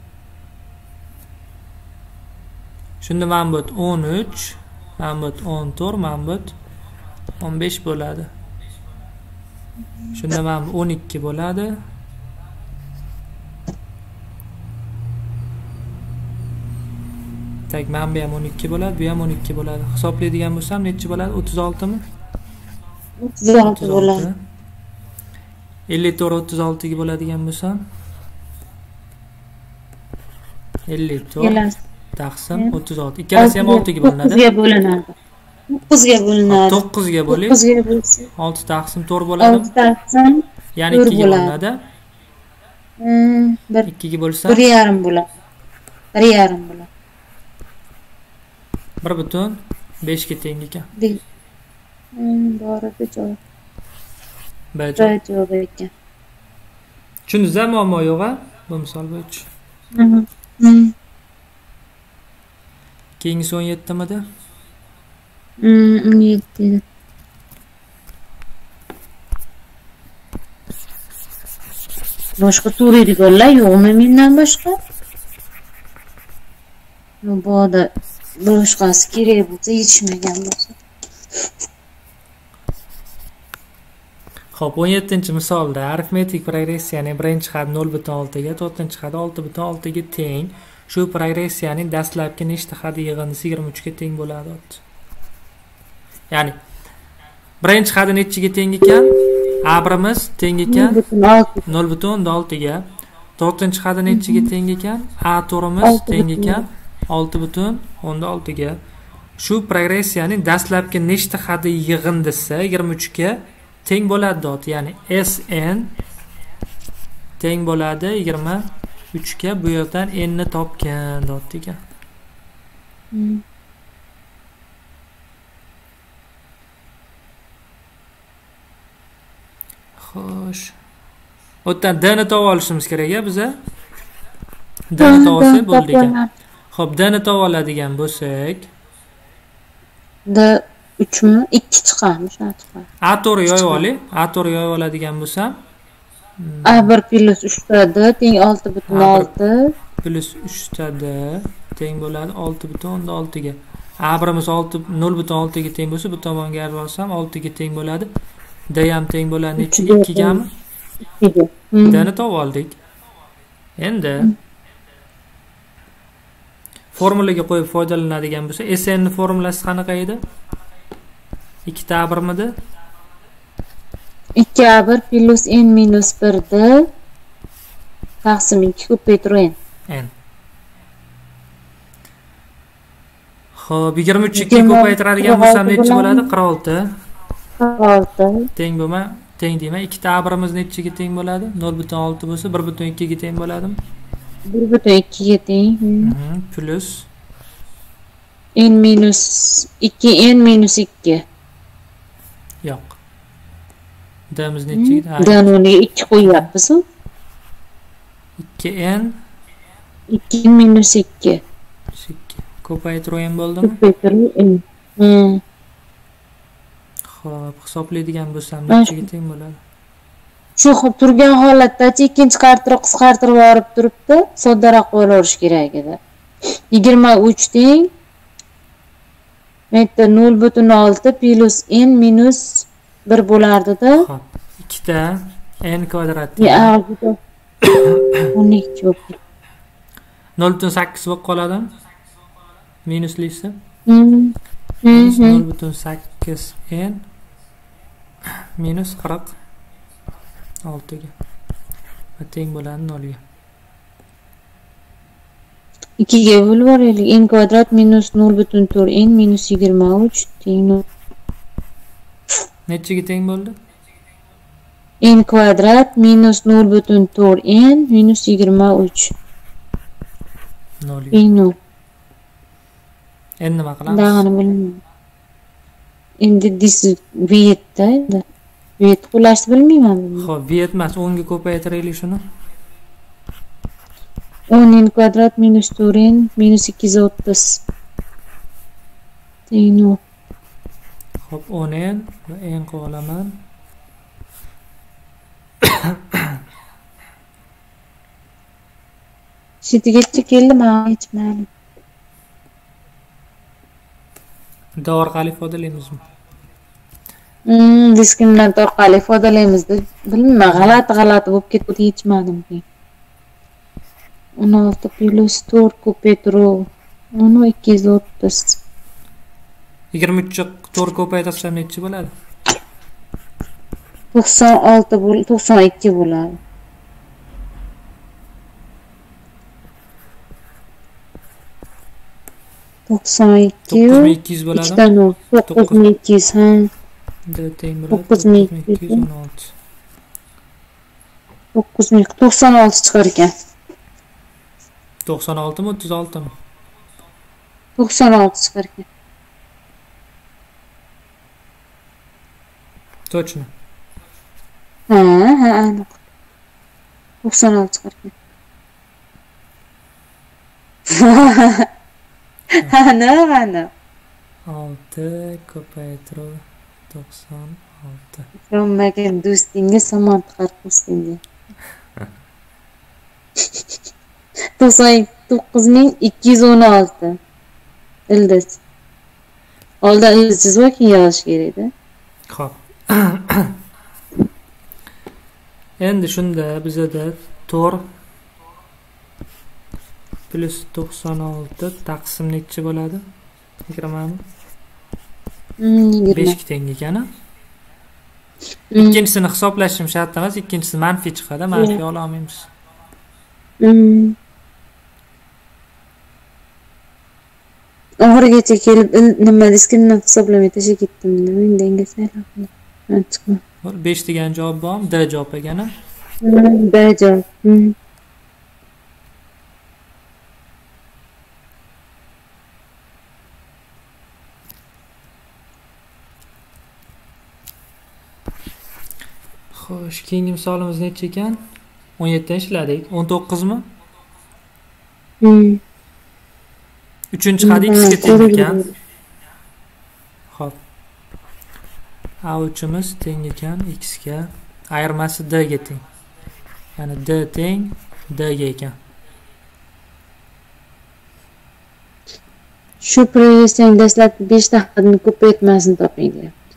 Shunda mana bu o'n uch, mana bu o'n to'rt, mana bu o'n besh bo'ladi. Shunda mana bu o'n ikki bo'ladi. Tak, mana bu ham o'n ikki bo'ladi, bu ham o'n ikki bo'ladi. Hisoblaydigan bo'lsam necha bo'ladi? o'ttiz olti mi? o'ttiz olti bo'ladi. ellik to'rt o'ttiz olti ga bo'ladigan bo'lsam ellik to'rt taqsim o'ttiz olti. Ikkalasi ham olti ga bo'linadi. to'qqiz ga bo'linadi. to'qqiz ga bo'linadi. to'qqiz ga bo'lib to'qqiz ga bo'lsa olti taqsim to'rt bo'ladi. olti taqsim ya'ni ikki ga bo'linadi. Hmm, bir ikki ga bo'lsa bir yarim bo'ladi. bir yarim bo'ladi. bir butun besh ga teng ekan. Hmm, borada javob. B javob ekan. Tushundingizmi muammo yo'q-a? Bu misol bo'yicha. Hmm. Keyingisi o'n yetti midi? Hmm, o'n yetti. Boshqa so'raydiganlar yo'qmi mendan boshqa? Bu boda boshqasi kerak bo'lsa yetishmagan bo'lsa. Xo'p, o'n yettinchi misolda arifmetik progressiyaning birinchi xat nol butun olti ga, to'rtinchi xat olti butun olti ga teng. Shu progressiyaning dastlabki nechta xat yig'indisi yigirma uch ga teng bo'ladi. Ya'ni birinchi xati nechiga teng ekan? A birimiz teng ekan nol butun olti ga. to'rtinchi xati nechiga teng ekan? A to'rtimiz teng ekan olti butun olti ga. Shu progressiyaning dastlabki nechta xati yig'indisi yigirma uch ga teng bo'ladi dot. Ya'ni Sn teng bo'ladi yigirma uch ga. Bu yerdan n ni topgan dot degan. Xo'sh. O'tdan d ni topib olishimiz kerak-a biza. D ni topib olsak bo'ldi ekan. Xo'p, d ni topib oladigan bo'lsak, d uch mi? ikki chiqamiz, chiqadi. A to'rt yoyib oling. A to'rt yoyib oladigan bo'lsam, A bir plus uch ta d teng olti butun olti. Plus uch ta d teng bo'ladi olti butun olti ga. A birimiz olti nol butun olti ga teng bo'lsa, bu tomonga olib olsam olti ga teng bo'ladi. D ham teng bo'ladi nechiga? ikki gami? ikki ga. D ni topib oldik. Endi formulaga qo'yib foydalanadigan bo'lsa, S N ni formulasi qanaqa edi? ikkita A birmidi? ikki A bir plus n minus bir d taqsim ikki ko'paytirib n. N. Xo'p, yigirma uch ikki ko'paytiradigan bo'lsam necha bo'ladi? qirq olti. qirq olti. Teng bo'lma, teng deyman. ikkita A birimiz nechiga teng bo'ladi? nol butun olti bo'lsa, bir butun ikki ga teng bo'ladimi? bir butun ikki ga teng. Plus n minus ikki n minus ikki. Yo'q. D'miz nechiga? D'ni o'rniga ikki qo'yyapmiz. ikki n ikki n minus ikki. Ko'paytiruv n bo'ldimi? Ko'paytiruv n. Xo'p, hisoblaydigan bo'lsam nechiga teng bo'ladi? Shu turgan holatda-chi ikkinchi qartirib qisqartirib yorib turibdi, soddaroq qo'yaverish kerak edi. yigirma uch teng Metta nol butun olti plus n minus bir bo'lardi-da. Xo'p, ikkita n kvadrat. o'n ikki bo'ldi. nol butun sakkiz bo'lib qoladimi? Minuslisi. Mhm. nol butun sakkiz n minus qirq olti ga. Va teng bo'ladi nol ga. ikki ga bo'lib yuboraylik. N kvadrat minus nol butun to'rt n minus yigirma uch teng nol. Nechiga teng bo'ldi? N kvadrat minus nol butun to'rt n minus yigirma uch. nol ga. Teng nol. Endi nima qilamiz? Dag'ini bilmayman. Endi dis vet-da endi. Vet qo'llashni bilmayman. Xo'p, vet emas, o'n ga ko'paytiraylik shuni. o'n n kvadrat minus to'rt n minus ikki yuz o'ttiz. Teng nol. Xo'p, o'n n va n qo'yib olaman. Shitigacha keldi, men yetmayman. D orqali ifodalaymizmi? Hmm, diskriminant orqali ifodalaymiz deb bilmayman, g'alati-g'alati bo'lib ketdi, yetmadim keyin. o'n olti plus to'rt ko'paytiruv o'n ikki yuz o'ttiz. yigirma uch ni to'rt ko'paytirsam nechi bo'ladi? to'qson olti bo'l, to'qson ikki bo'ladi. to'qson ikki to'qqiz ming ikki yuz bo'ladimi? ikkita nol. to'qqiz ming ikki yuz, ha. D teng bo'ladi. to'qqiz ming ikki yuz o'n olti. to'qqiz ming to'qson olti chiqar ekan. to'qson olti mi o'ttiz olti mi? to'qson olti chiqar ekan. Точно. Ha, ha, aniq. to'qson olti chiqar ekan. Ana, ana. olti ko'paytiruv to'qson olti. Yo'lmagan do'stingga somon tiqarqustingga. to'qson to'qqiz ming ikki yuz o'n olti. Ildiz. Oldin ildiz va keyin yozish kerak-da. Xo'p. Endi shunda bizada to'rt plus to'qson olti taqsim nechi bo'ladi? yigirma mi? besh teng ekan-a? Ikkinchisini hisoblashim shart emas, ikkinchisi manfiy chiqadi, manfiy ola olmaymiz. Oxirigacha kelib nima diskriminant hisoblamay tashlab ketdim. Endi enga saylab chiqma. besh degan javob bormi? D javob ekan-a? D javob. Xo'sh, keyingi misolimiz necha ekan? o'n yetti dan ishladik. o'n to'qqiz mi? Hmm. uchinchi xat x ga teng ekan. Xo'p. A uchimiz teng ekan x ga. Ayirmasi d ga teng. Ya'ni D teng D ga ekan. Shu progressiyani dastlabki beshta xatni ko'paytmasini toping deyapti.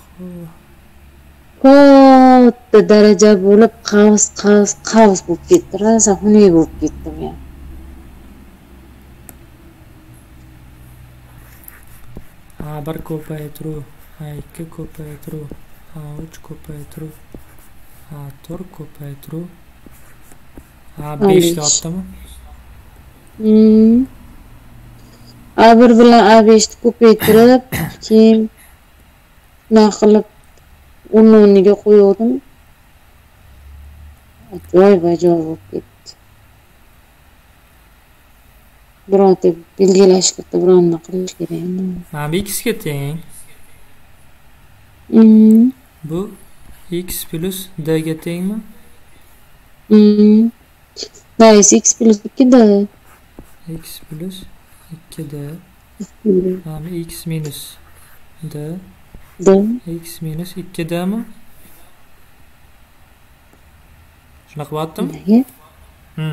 Katta daraja bo'lib, qavs, qavs, qavs bo'lib ketdi. Rosa xunuk bo'lib ketdim men. A bir ko'paytiruv, A ikki ko'paytiruv, A uch ko'paytiruv, A to'rt ko'paytiruv, A besh topdimi? Hmm. A bir bilan A beshni ko'paytirib, keyin nima qilib o'n o'rniga qo'ydim. Ajoyib ajoyib bo'lib ketdi. Bironta belgilash katta birovni qilish kerak. Mana bu x ga teng. Hmm. Bu x plus d ga tengmi? Hmm. Nice, x plus ikki d. X plus ikki d. Mana x minus d. D. X minus ikki d mi? Shunaqa bo'lyaptimi? Hmm.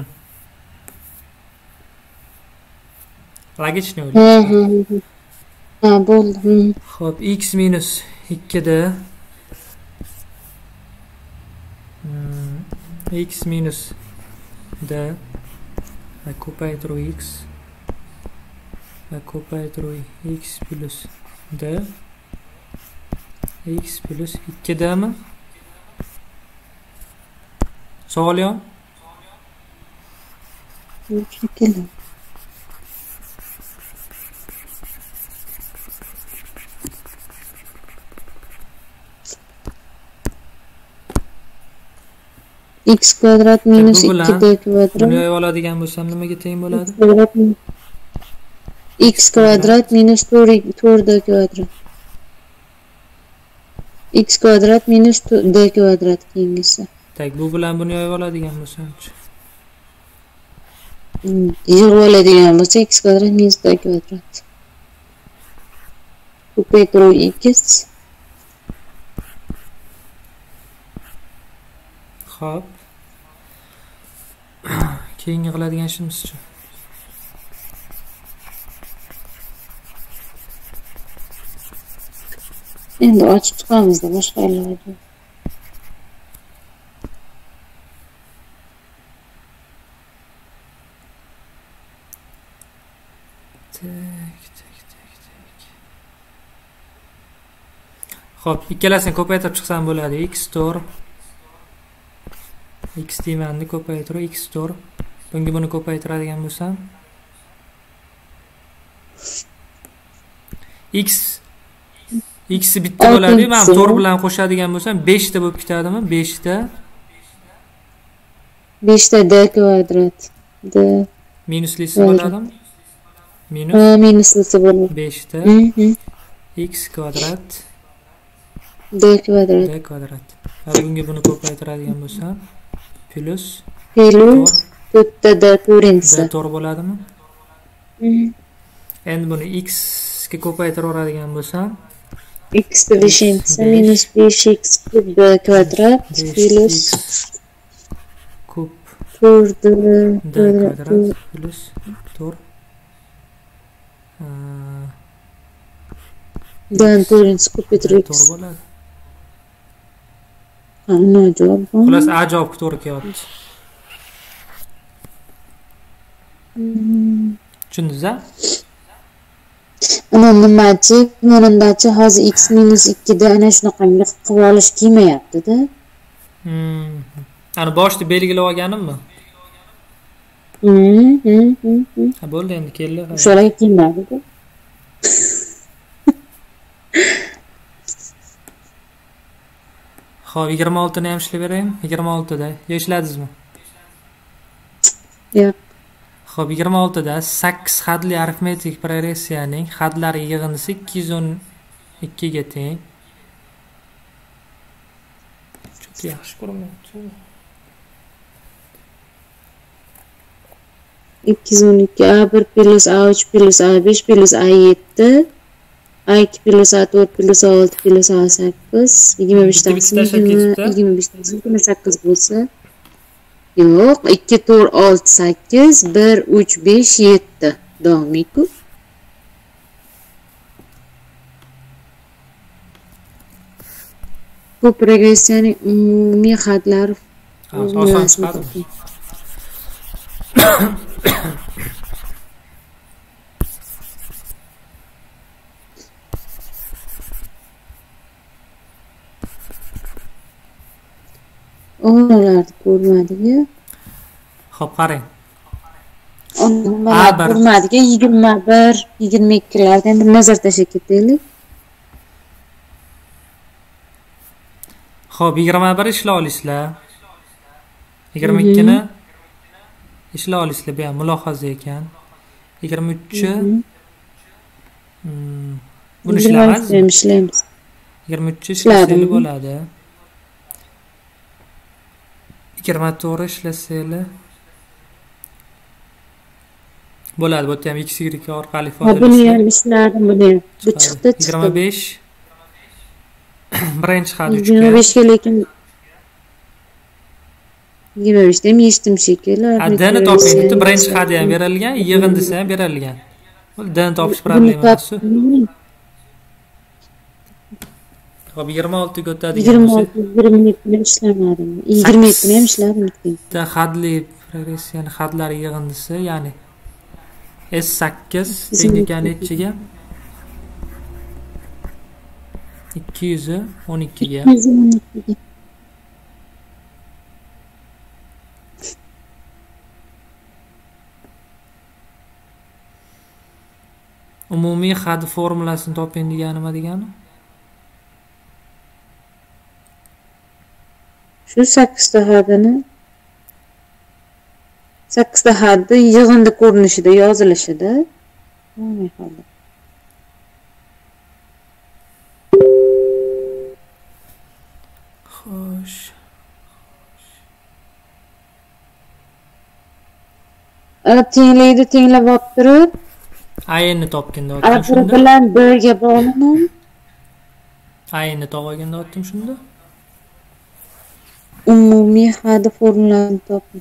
Logichni o'ylayapti. Ha, ha, ha. Ha, bo'ldi. Xo'p, x minus ikki d. Hmm. X minus d va ko'paytiruv x va ko'paytiruv x plus d. X plus ikki d mi? Savol yo'q? Shekilli. X kvadrat minus ikki d kvadrat. Buni yo'q oladigan bo'lsam nimaga teng bo'ladi? X kvadrat minus to'rt d kvadrat. X kvadrat minus d kvadrat keyingisi. Tak, bu bilan buni yo'q oladigan bo'lsam-chi. Yo'q oladigan bo'lsa x kvadrat minus d kvadrat. Ko'paytiruv x. Xo'p. Keyingi qiladigan ishimiz-chi. Endi ochib chiqamiz-da boshqa iloji. Tak, tak, tak, tak. Xo'p, ikkalasini ko'paytirib chiqsam bo'ladi. X to'rt. X deymanni ko'paytirib x to'rt. Bunga buni ko'paytiradigan bo'lsam x x bitta bo'ladi. Men to'rt bilan qo'shadigan bo'lsam besh ta bo'lib ketadimi? besh ta. besh ta d kvadrat. D minuslisi bo'ladimi? Minus. Ha, minuslisi bo'ladi. besh ta. X kvadrat d kvadrat. d kvadrat. Va bunga buni ko'paytiradigan bo'lsam plus plus to'rtta d to'rinchisi. d to'rt bo'ladimi? Endi buni x ga ko'paytiraveradigan bo'lsam x beshinchisi minus besh x kub d kvadrat plus kub to'rt d kvadrat plus to'rt dan to'rinchisi ko'paytirib x to'rt bo'ladi. Ana javob. Xullas A javobga to'g'ri kelyapti. Tushundingiz-a? Ana nimachi, menimdachi hozir x minus ikki da ana shunaqangi qilib olish kelmayapti-da. Hmm. Ana boshda belgilab olganimmi? Hmm, hmm, hmm. Ha, bo'ldi endi keldi. O'shalar kelmadi-da. Xo'p, yigirma olti ni ham ishlab beraymi? yigirma olti da. Yo ishladingizmi? Yo'q. Xo'p, yigirma olti da sakkiz xatli arifmetik progressiyaning xatlari yig'indisi ikki yuz o'n ikki ga teng. Juda yaxshi ko'ryapti. ikki yuz o'n ikki a bir plus a uch plus a besh plus a yetti a ikki plus a to'rt plus a olti plus a sakkiz yigirma besh taqsim yigirma besh taqsim sakkiz bo'lsa Yo'q, ikki to'rt olti sakkiz bir uch besh yetti. Davomiy-ku. Bu progressiyaning umumiy hadlari oson chiqadi. O'g'illarni ko'rmadiga. Xo'p, qarang. Onlarni ko'rmadiga yigirma bir, yigirma ikkilarga endi nazar tashlab ketaylik. Xo'p, yigirma bir ishlab olasizlar. yigirma ikki ni ishlab olasizlar, bu ham mulohaza ekan. yigirma uch chi buni ishlamadingizmi? Ishlaymiz. yigirma uch chi ishlasanglar bo'ladi. yigirma to'rt ishlasanglar bo'ladi. Bu yerda ham x y orqali ifodalaysiz. Buni ham ishladim, buni ham. Bu chiqdi, chiqdi. yigirma besh birinchi had uch ga. yigirma besh ga lekin yigirma besh da ham yechdim shekilli. D-ni toping. Bitta birinchi had ham berilgan, yig'indisi ham berilgan. D-ni topish problemasi. Xo'p, yigirma olti ga o'tadigan bo'lsa, yigirma yetti ni ishlamadim. yigirma yetti ni ham ishladim. bitta hadli progressiyani hadlari yig'indisi, ya'ni S sakkiz teng ekan nechiga? ikki yuz o'n ikki ga. Umumiy had formulasini toping degani nima degani? Shu sakkizta hadini sakkizta hadni yig'indi ko'rinishida yozilishida. Umumiy had. Xo'sh. Ana tenglaydi, tenglab olib turib, A-ni topganda A bir bilan B ga bog'lanam. A-ni topganda otdim shunda. Umumiy had formulasini toping.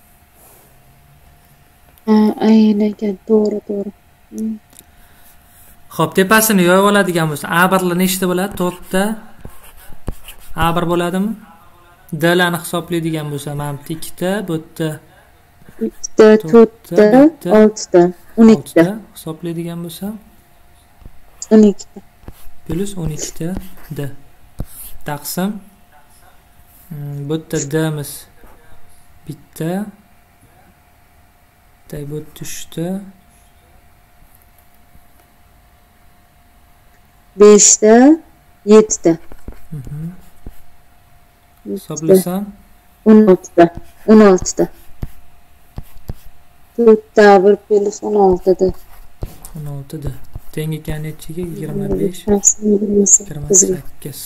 Ha, aynan ekan, to'g'ri, to'g'ri. Xo'p, tepasini yoyib oladigan bo'lsa, A bir lar nechta bo'ladi? to'rtta. A bir bo'ladimi? D larni hisoblaydigan bo'lsa, mana bu ikkita, bu yerda ikkita, to'rtta, oltita, o'n ikkita. Hisoblaydigan bo'lsa, o'n ikkita. plus o'n ikkita D. Taqsim bu yerda D'miz bitta. Tay bu tushdi. beshta, yettita. Hisoblasam o'n oltita. o'n oltita. to'rtta bir plus o'n oltida. o'n oltida. Teng ekan nechiga? yigirma besh, yigirma sakkiz.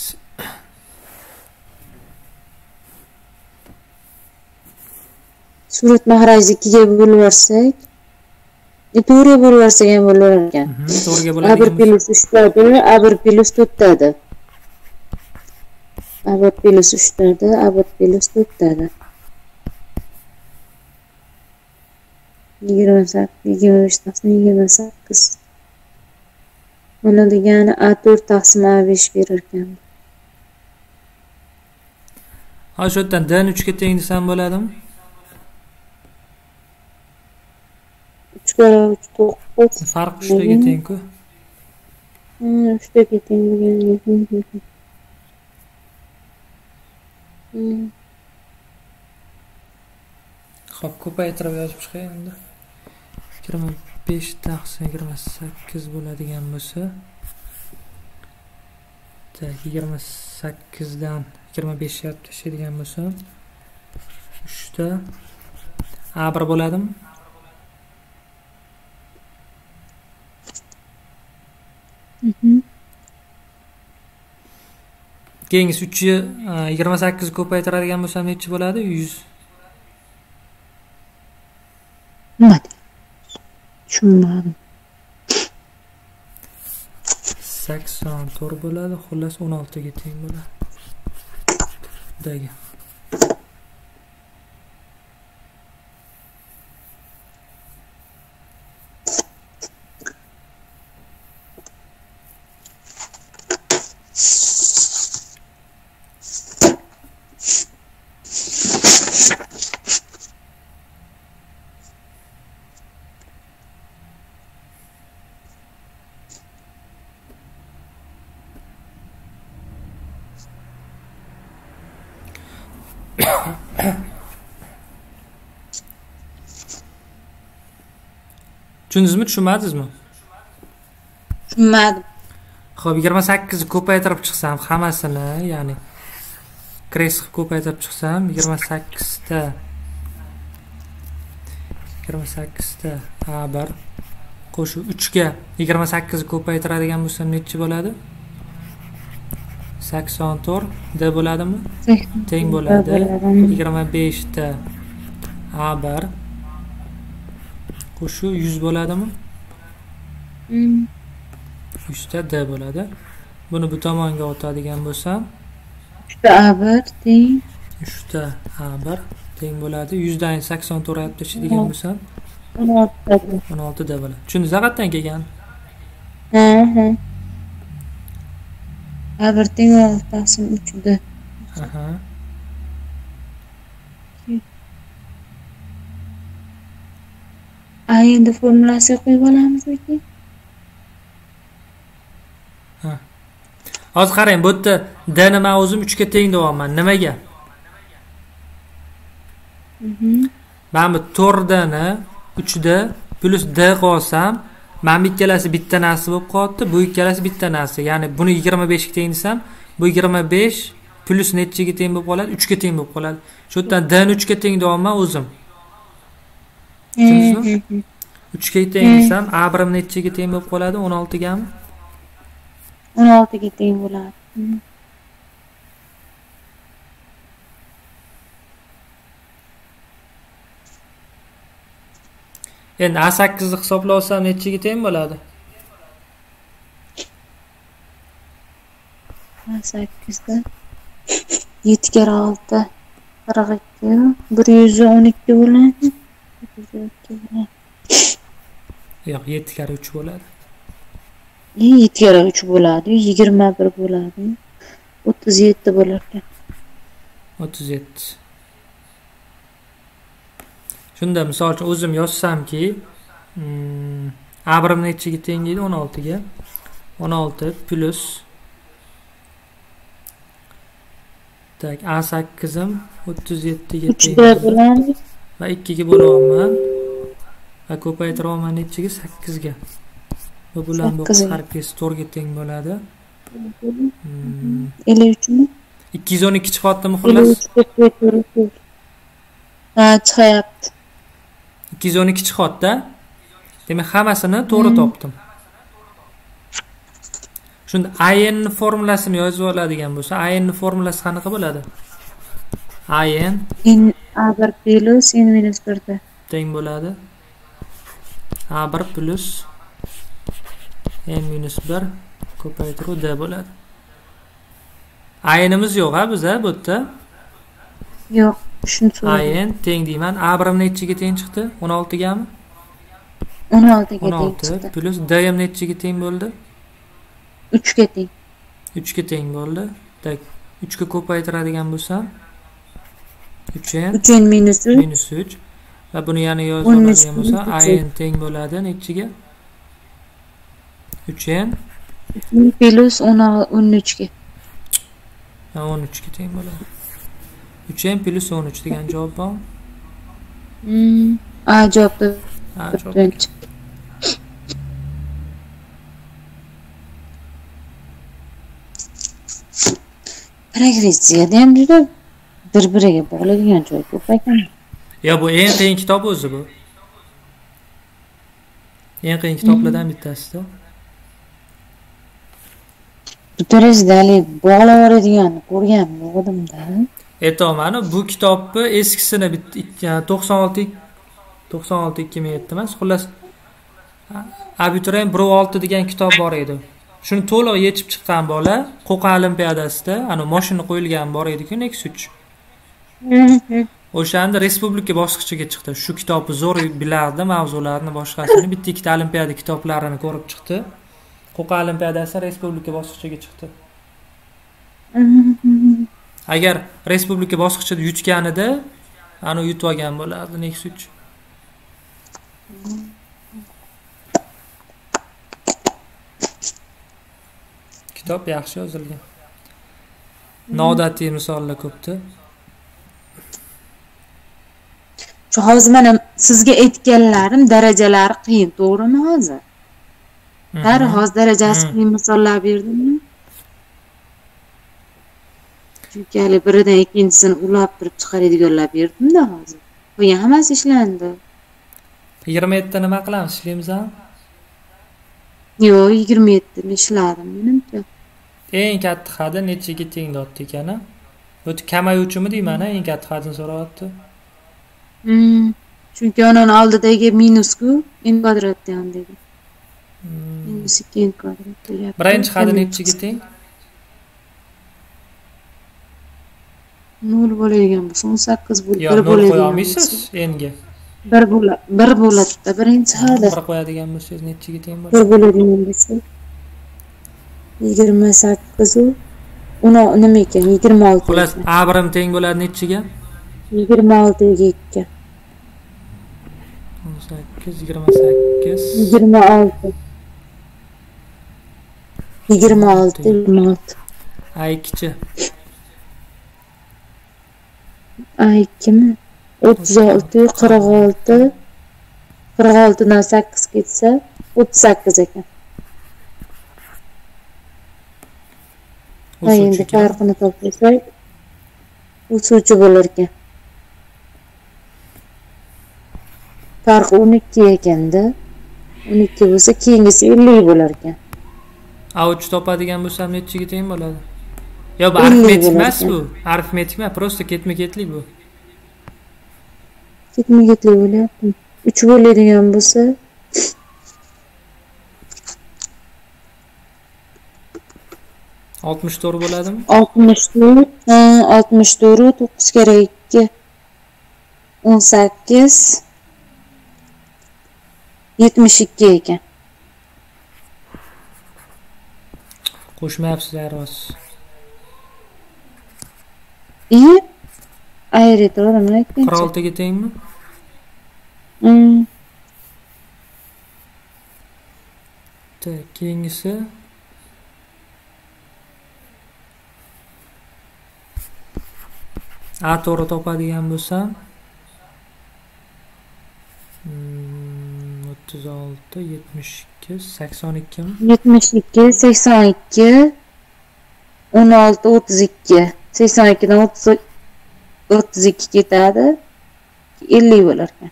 Surat mahrajni ikkiga bo'lib yuborsak, to'rtga bo'lib yuborsak ham bo'lar ekan. to'rtga A bo'ladi. bir plus uchtada, A bir plus to'rttada. A bir plus uchtada, A bir plus to'rttada. yigirma sakkiz, yigirma besh taqsim yigirma sakkiz. Mana degani A to'rt taqsim A besh berar ekan. Ha, shu yerdan D ni uch ga teng desam bo'ladimi? uch ga uch to'qqiz. Farq uchtaga teng-ku. Ha, uchtaga teng bo'lgan. Xo'p, ko'paytirib yozib chiqay endi. yigirma besh taqsim yigirma sakkiz bo'ladigan bo'lsa, yigirma sakkiz dan yigirma besh ga tashlaydigan bo'lsa, uchta A bir bo'ladimi? Keyingisi uch yigirma sakkiz ko'paytiradigan bo'lsam nechi bo'ladi? yuz. Nima? Tushunmadim. sakson to'rt bo'ladi, xullas o'n olti ga teng bo'ladi. Dagi. Tushundingizmi, tushunmadingizmi? Tushunmadim. Xo'p, yigirma sakkizni ko'paytirib chiqsam hammasini, ya'ni kres qilib ko'paytirib chiqsam yigirma sakkizta yigirma sakkizta a bir qo'shib uch ga yigirma sakkizni ko'paytiradigan bo'lsam nechi bo'ladi? sakson to'rt d bo'ladimi? Teng bo'ladi yigirma beshta a bir qo'shib yuz bo'ladimi? yuz ta d bo'ladi. Buni bu tomonga o'tadigan bo'lsam uch ta a bir teng uch ta a bir teng bo'ladi. yuz dan sakson to'rt olib tashlaydigan bo'lsam o'n olti d bo'ladi. Tushundingiz qayerdan kelgan? Ha, ha. a bir teng olti uch d. Aha. A endi formulasiga qo'yib olamizmi? Ha. Hozir qarang, bu yerda d ni men o'zim uch ga teng deyapman. Nimaga? Mhm. Men bu to'rt d ni uch d plus d qo'sam, men bu ikkalasi bitta narsa bo'lib qoldi, bu ikkalasi bitta narsa. Ya'ni buni yigirma besh ga teng desam, bu yigirma besh plus nechiga teng bo'lib qoladi? uch ga teng bo'lib qoladi. Shu yerdan d ni uch ga teng deyapman o'zim. Tushundingizmi? uch ga teng desam, a bir nechiga teng bo'lib qoladi? o'n olti gami? o'n olti ga teng bo'ladi. Endi a sakkiz ni hisoblab olsam nechiga teng bo'ladi? a sakkiz da yetti kere olti qirq ikki bir yuz o'n ikki bo'ladi. Yo'q, yetti kere uch bo'ladi. yetti kere uch bo'ladi, yigirma bir bo'ladi. o'ttiz yetti bo'lar ekan. o'ttiz yetti. Shunda misol uchun o'zim yozsamki, a bir nechiga teng deydi? o'n olti ga. o'n olti plus tak a sakkiz im o'ttiz yetti ga teng bo'ladi va ikki ga bo'lyapman. Va ko'paytiraman nechiga? sakkiz ga. Bu bilan bu harfis to'rt ga teng bo'ladi. ellik uch mi? ikki yuz o'n ikki chiqyaptimi xullas? Ha, chiqyapti. ikki yuz o'n ikki chiqyapti. Demak, hammasini to'g'ri topdim. Shunda a n formulasini yozib oladigan bo'lsa, a n formulasi qanaqa bo'ladi? a n n a bir plus n minus bir da teng bo'ladi a bir plus n minus bir ko'paytiruv d bo'ladi. a n'imiz yo'q ha bizda bu yerda. Yo'q, shuni a so'radim. n teng deyman. a bir nechiga teng chiqdi? o'n olti gami? o'n olti ga o'n teng olti chiqdi. plus d ham nechiga teng bo'ldi? uch ga teng. uch ga teng bo'ldi. Tak, uch ga ko'paytiradigan bo'lsam uch n uch n minus uch minus uch va buni yana yozib oladigan bo'lsa a n teng bo'ladi nechiga? uch n plus o'n uch ga. va o'n uch ga teng bo'ladi. uch n plus o'n uch degan javob bormi? Hmm. A javobda Ha, javob. chiqdi. Progressiyada ham juda bir-biriga bog'langan joy ko'p ekan. Ya bu eng qiyin kitob o'zi bu. Eng qiyin kitoblardan bittasida. Bu tarzda bog'lab oladigan ko'rgan bo'g'dim-da. Aytaman, bu kitobni eskisini to'qson olti to'qson olti ikki ming yetti emas, xullas abituriyent bir olti degan kitob bor edi. Shuni to'liq yechib chiqqan bola Qo'qon olimpiadasida, ana mashina qo'yilgan bor edi-ku Nexus uch. O'shanda respublika bosqichiga chiqdi. Shu kitobni zo'r bilardi, mavzularni boshqasini, bitta ikkita olimpiada kitoblarini ko'rib chiqdi. Qo'qon olimpiadasi respublika bosqichiga chiqdi. Agar respublika bosqichida yutganida, ana yutib olgan bo'lardi Nexus uch. Kitob yaxshi yozilgan. Noodatiy misollar ko'pda. Shu hozir mana sizga aytganlarim darajalari qiyin, to'g'rimi hozir? Bari hozir darajasi qiyin misollar berdimmi? Chunki hali biridan ikkinchisini ulab turib chiqaradiganlar berdim-da hozir. Qo'ygan hammasi ishlandi. yigirma yetti nima qilamiz? Ishlaymizmi? Yo'q, yigirma yetti ni ishladim menimcha. Eng katta hadi nechaga teng deyapti ekan-a? Bu kamayuvchimi deyman-a, eng katta hadini so'rayapti. Hmm. Chunki onun oldidagi minus-ku n kvadratdan dedi. Minus ikki n kvadrat deyapti. Birinchi hadi nechaga teng? nol bo'ladigan bo'lsa o'n sakkiz bo'ladi. Yo'q, nol qo'ya olmaysiz n-ga. bir bo'ladi. bir bo'ladi-da birinchi hadi. bir qo'yadigan bo'lsangiz nechaga teng bo'ladi? bir bo'ladigan bo'lsa yigirma sakkiz u uni nima ekan? yigirma olti. Xullas, a birim teng bo'ladi nechiga? yigirma olti ga ikki. o'n sakkiz, yigirma sakkiz. yigirma olti. yigirma olti, yigirma olti. a ikki-chi. a ikki mi? o'ttiz olti, qirq olti. qirq olti dan sakkiz ketsa o'ttiz sakkiz ekan. Ha, endi farqini toplasak o'suvchi bo'lar ekan. Farqi o'n ikki ekanda. o'n ikki bo'lsa keyingisi ellik bo'lar ekan. a uch topadigan bo'lsam nechiga teng bo'ladi? Yo, bu arifmetik emas bu. Arifmetik emas, prosta ketma-ketlik bu. Ketma-ketlik bo'lyapti. uch bo'ladigan bo'lsa oltmish to'rt bo'ladimi? oltmish to'rt, ha, oltmish to'rt, to'qqiz kere ikki o'n sakkiz yetmish ikki ekan. Qo'shmayapsiz ayros. İyi. Ayrı doğru mu? qirq oltiga tengmi? Hmm. Tak, keyingisi a to'g'ri topadigan bo'lsam o'ttiz olti, yetmish ikki, sakson ikki mi? yetmish ikki, sakson ikki, o'n olti, o'ttiz ikki. sakson ikki dan o'ttiz ikki ketadi. ellik bo'lar ekan.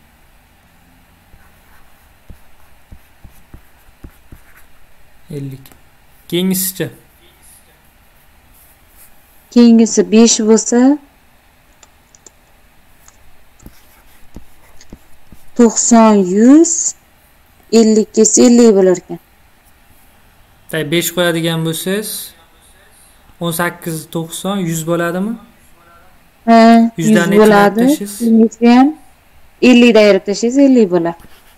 ellik. Keyingisichi? Keyingisi besh bo'lsa to'qson, yuz, ellik kelsa ellik bo'lar ekan. Tay besh qo'yadigan bo'lsangiz o'n sakkiz, to'qson, yuz bo'ladimi? Ha, yuz yuz dan necha bo'ladi. ayirib Keyingisi ham ellik dan ayirib tashlaysiz, ellik bo'ladi.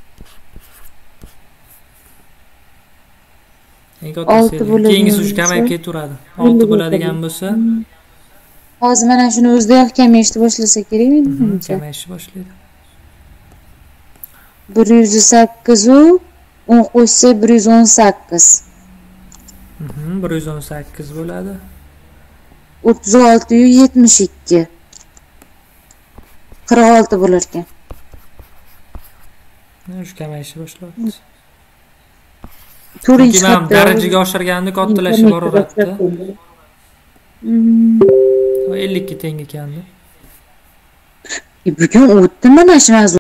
olti bo'ladi. Keyingisi uch kamayib ketaveradi. olti bo'ladigan bo'lsa, hozir mana shuni o'zida ham kamayishni boshlasa kerak menimcha. kamayishni boshlaydi. bir yuz sakkiz u o'n qo'shsa bir yuz o'n sakkiz. Mhm, bir yuz o'n sakkiz bo'ladi. o'ttiz olti yu yetmish ikki. qirq olti bo'lar ekan. Uch kamayishni boshlayapti. to'rtinchi Kim ham darajaga oshirganda kattalashib boraveradi. Hmm. ellik ga teng ekanda. E bugun o'tdi mana shu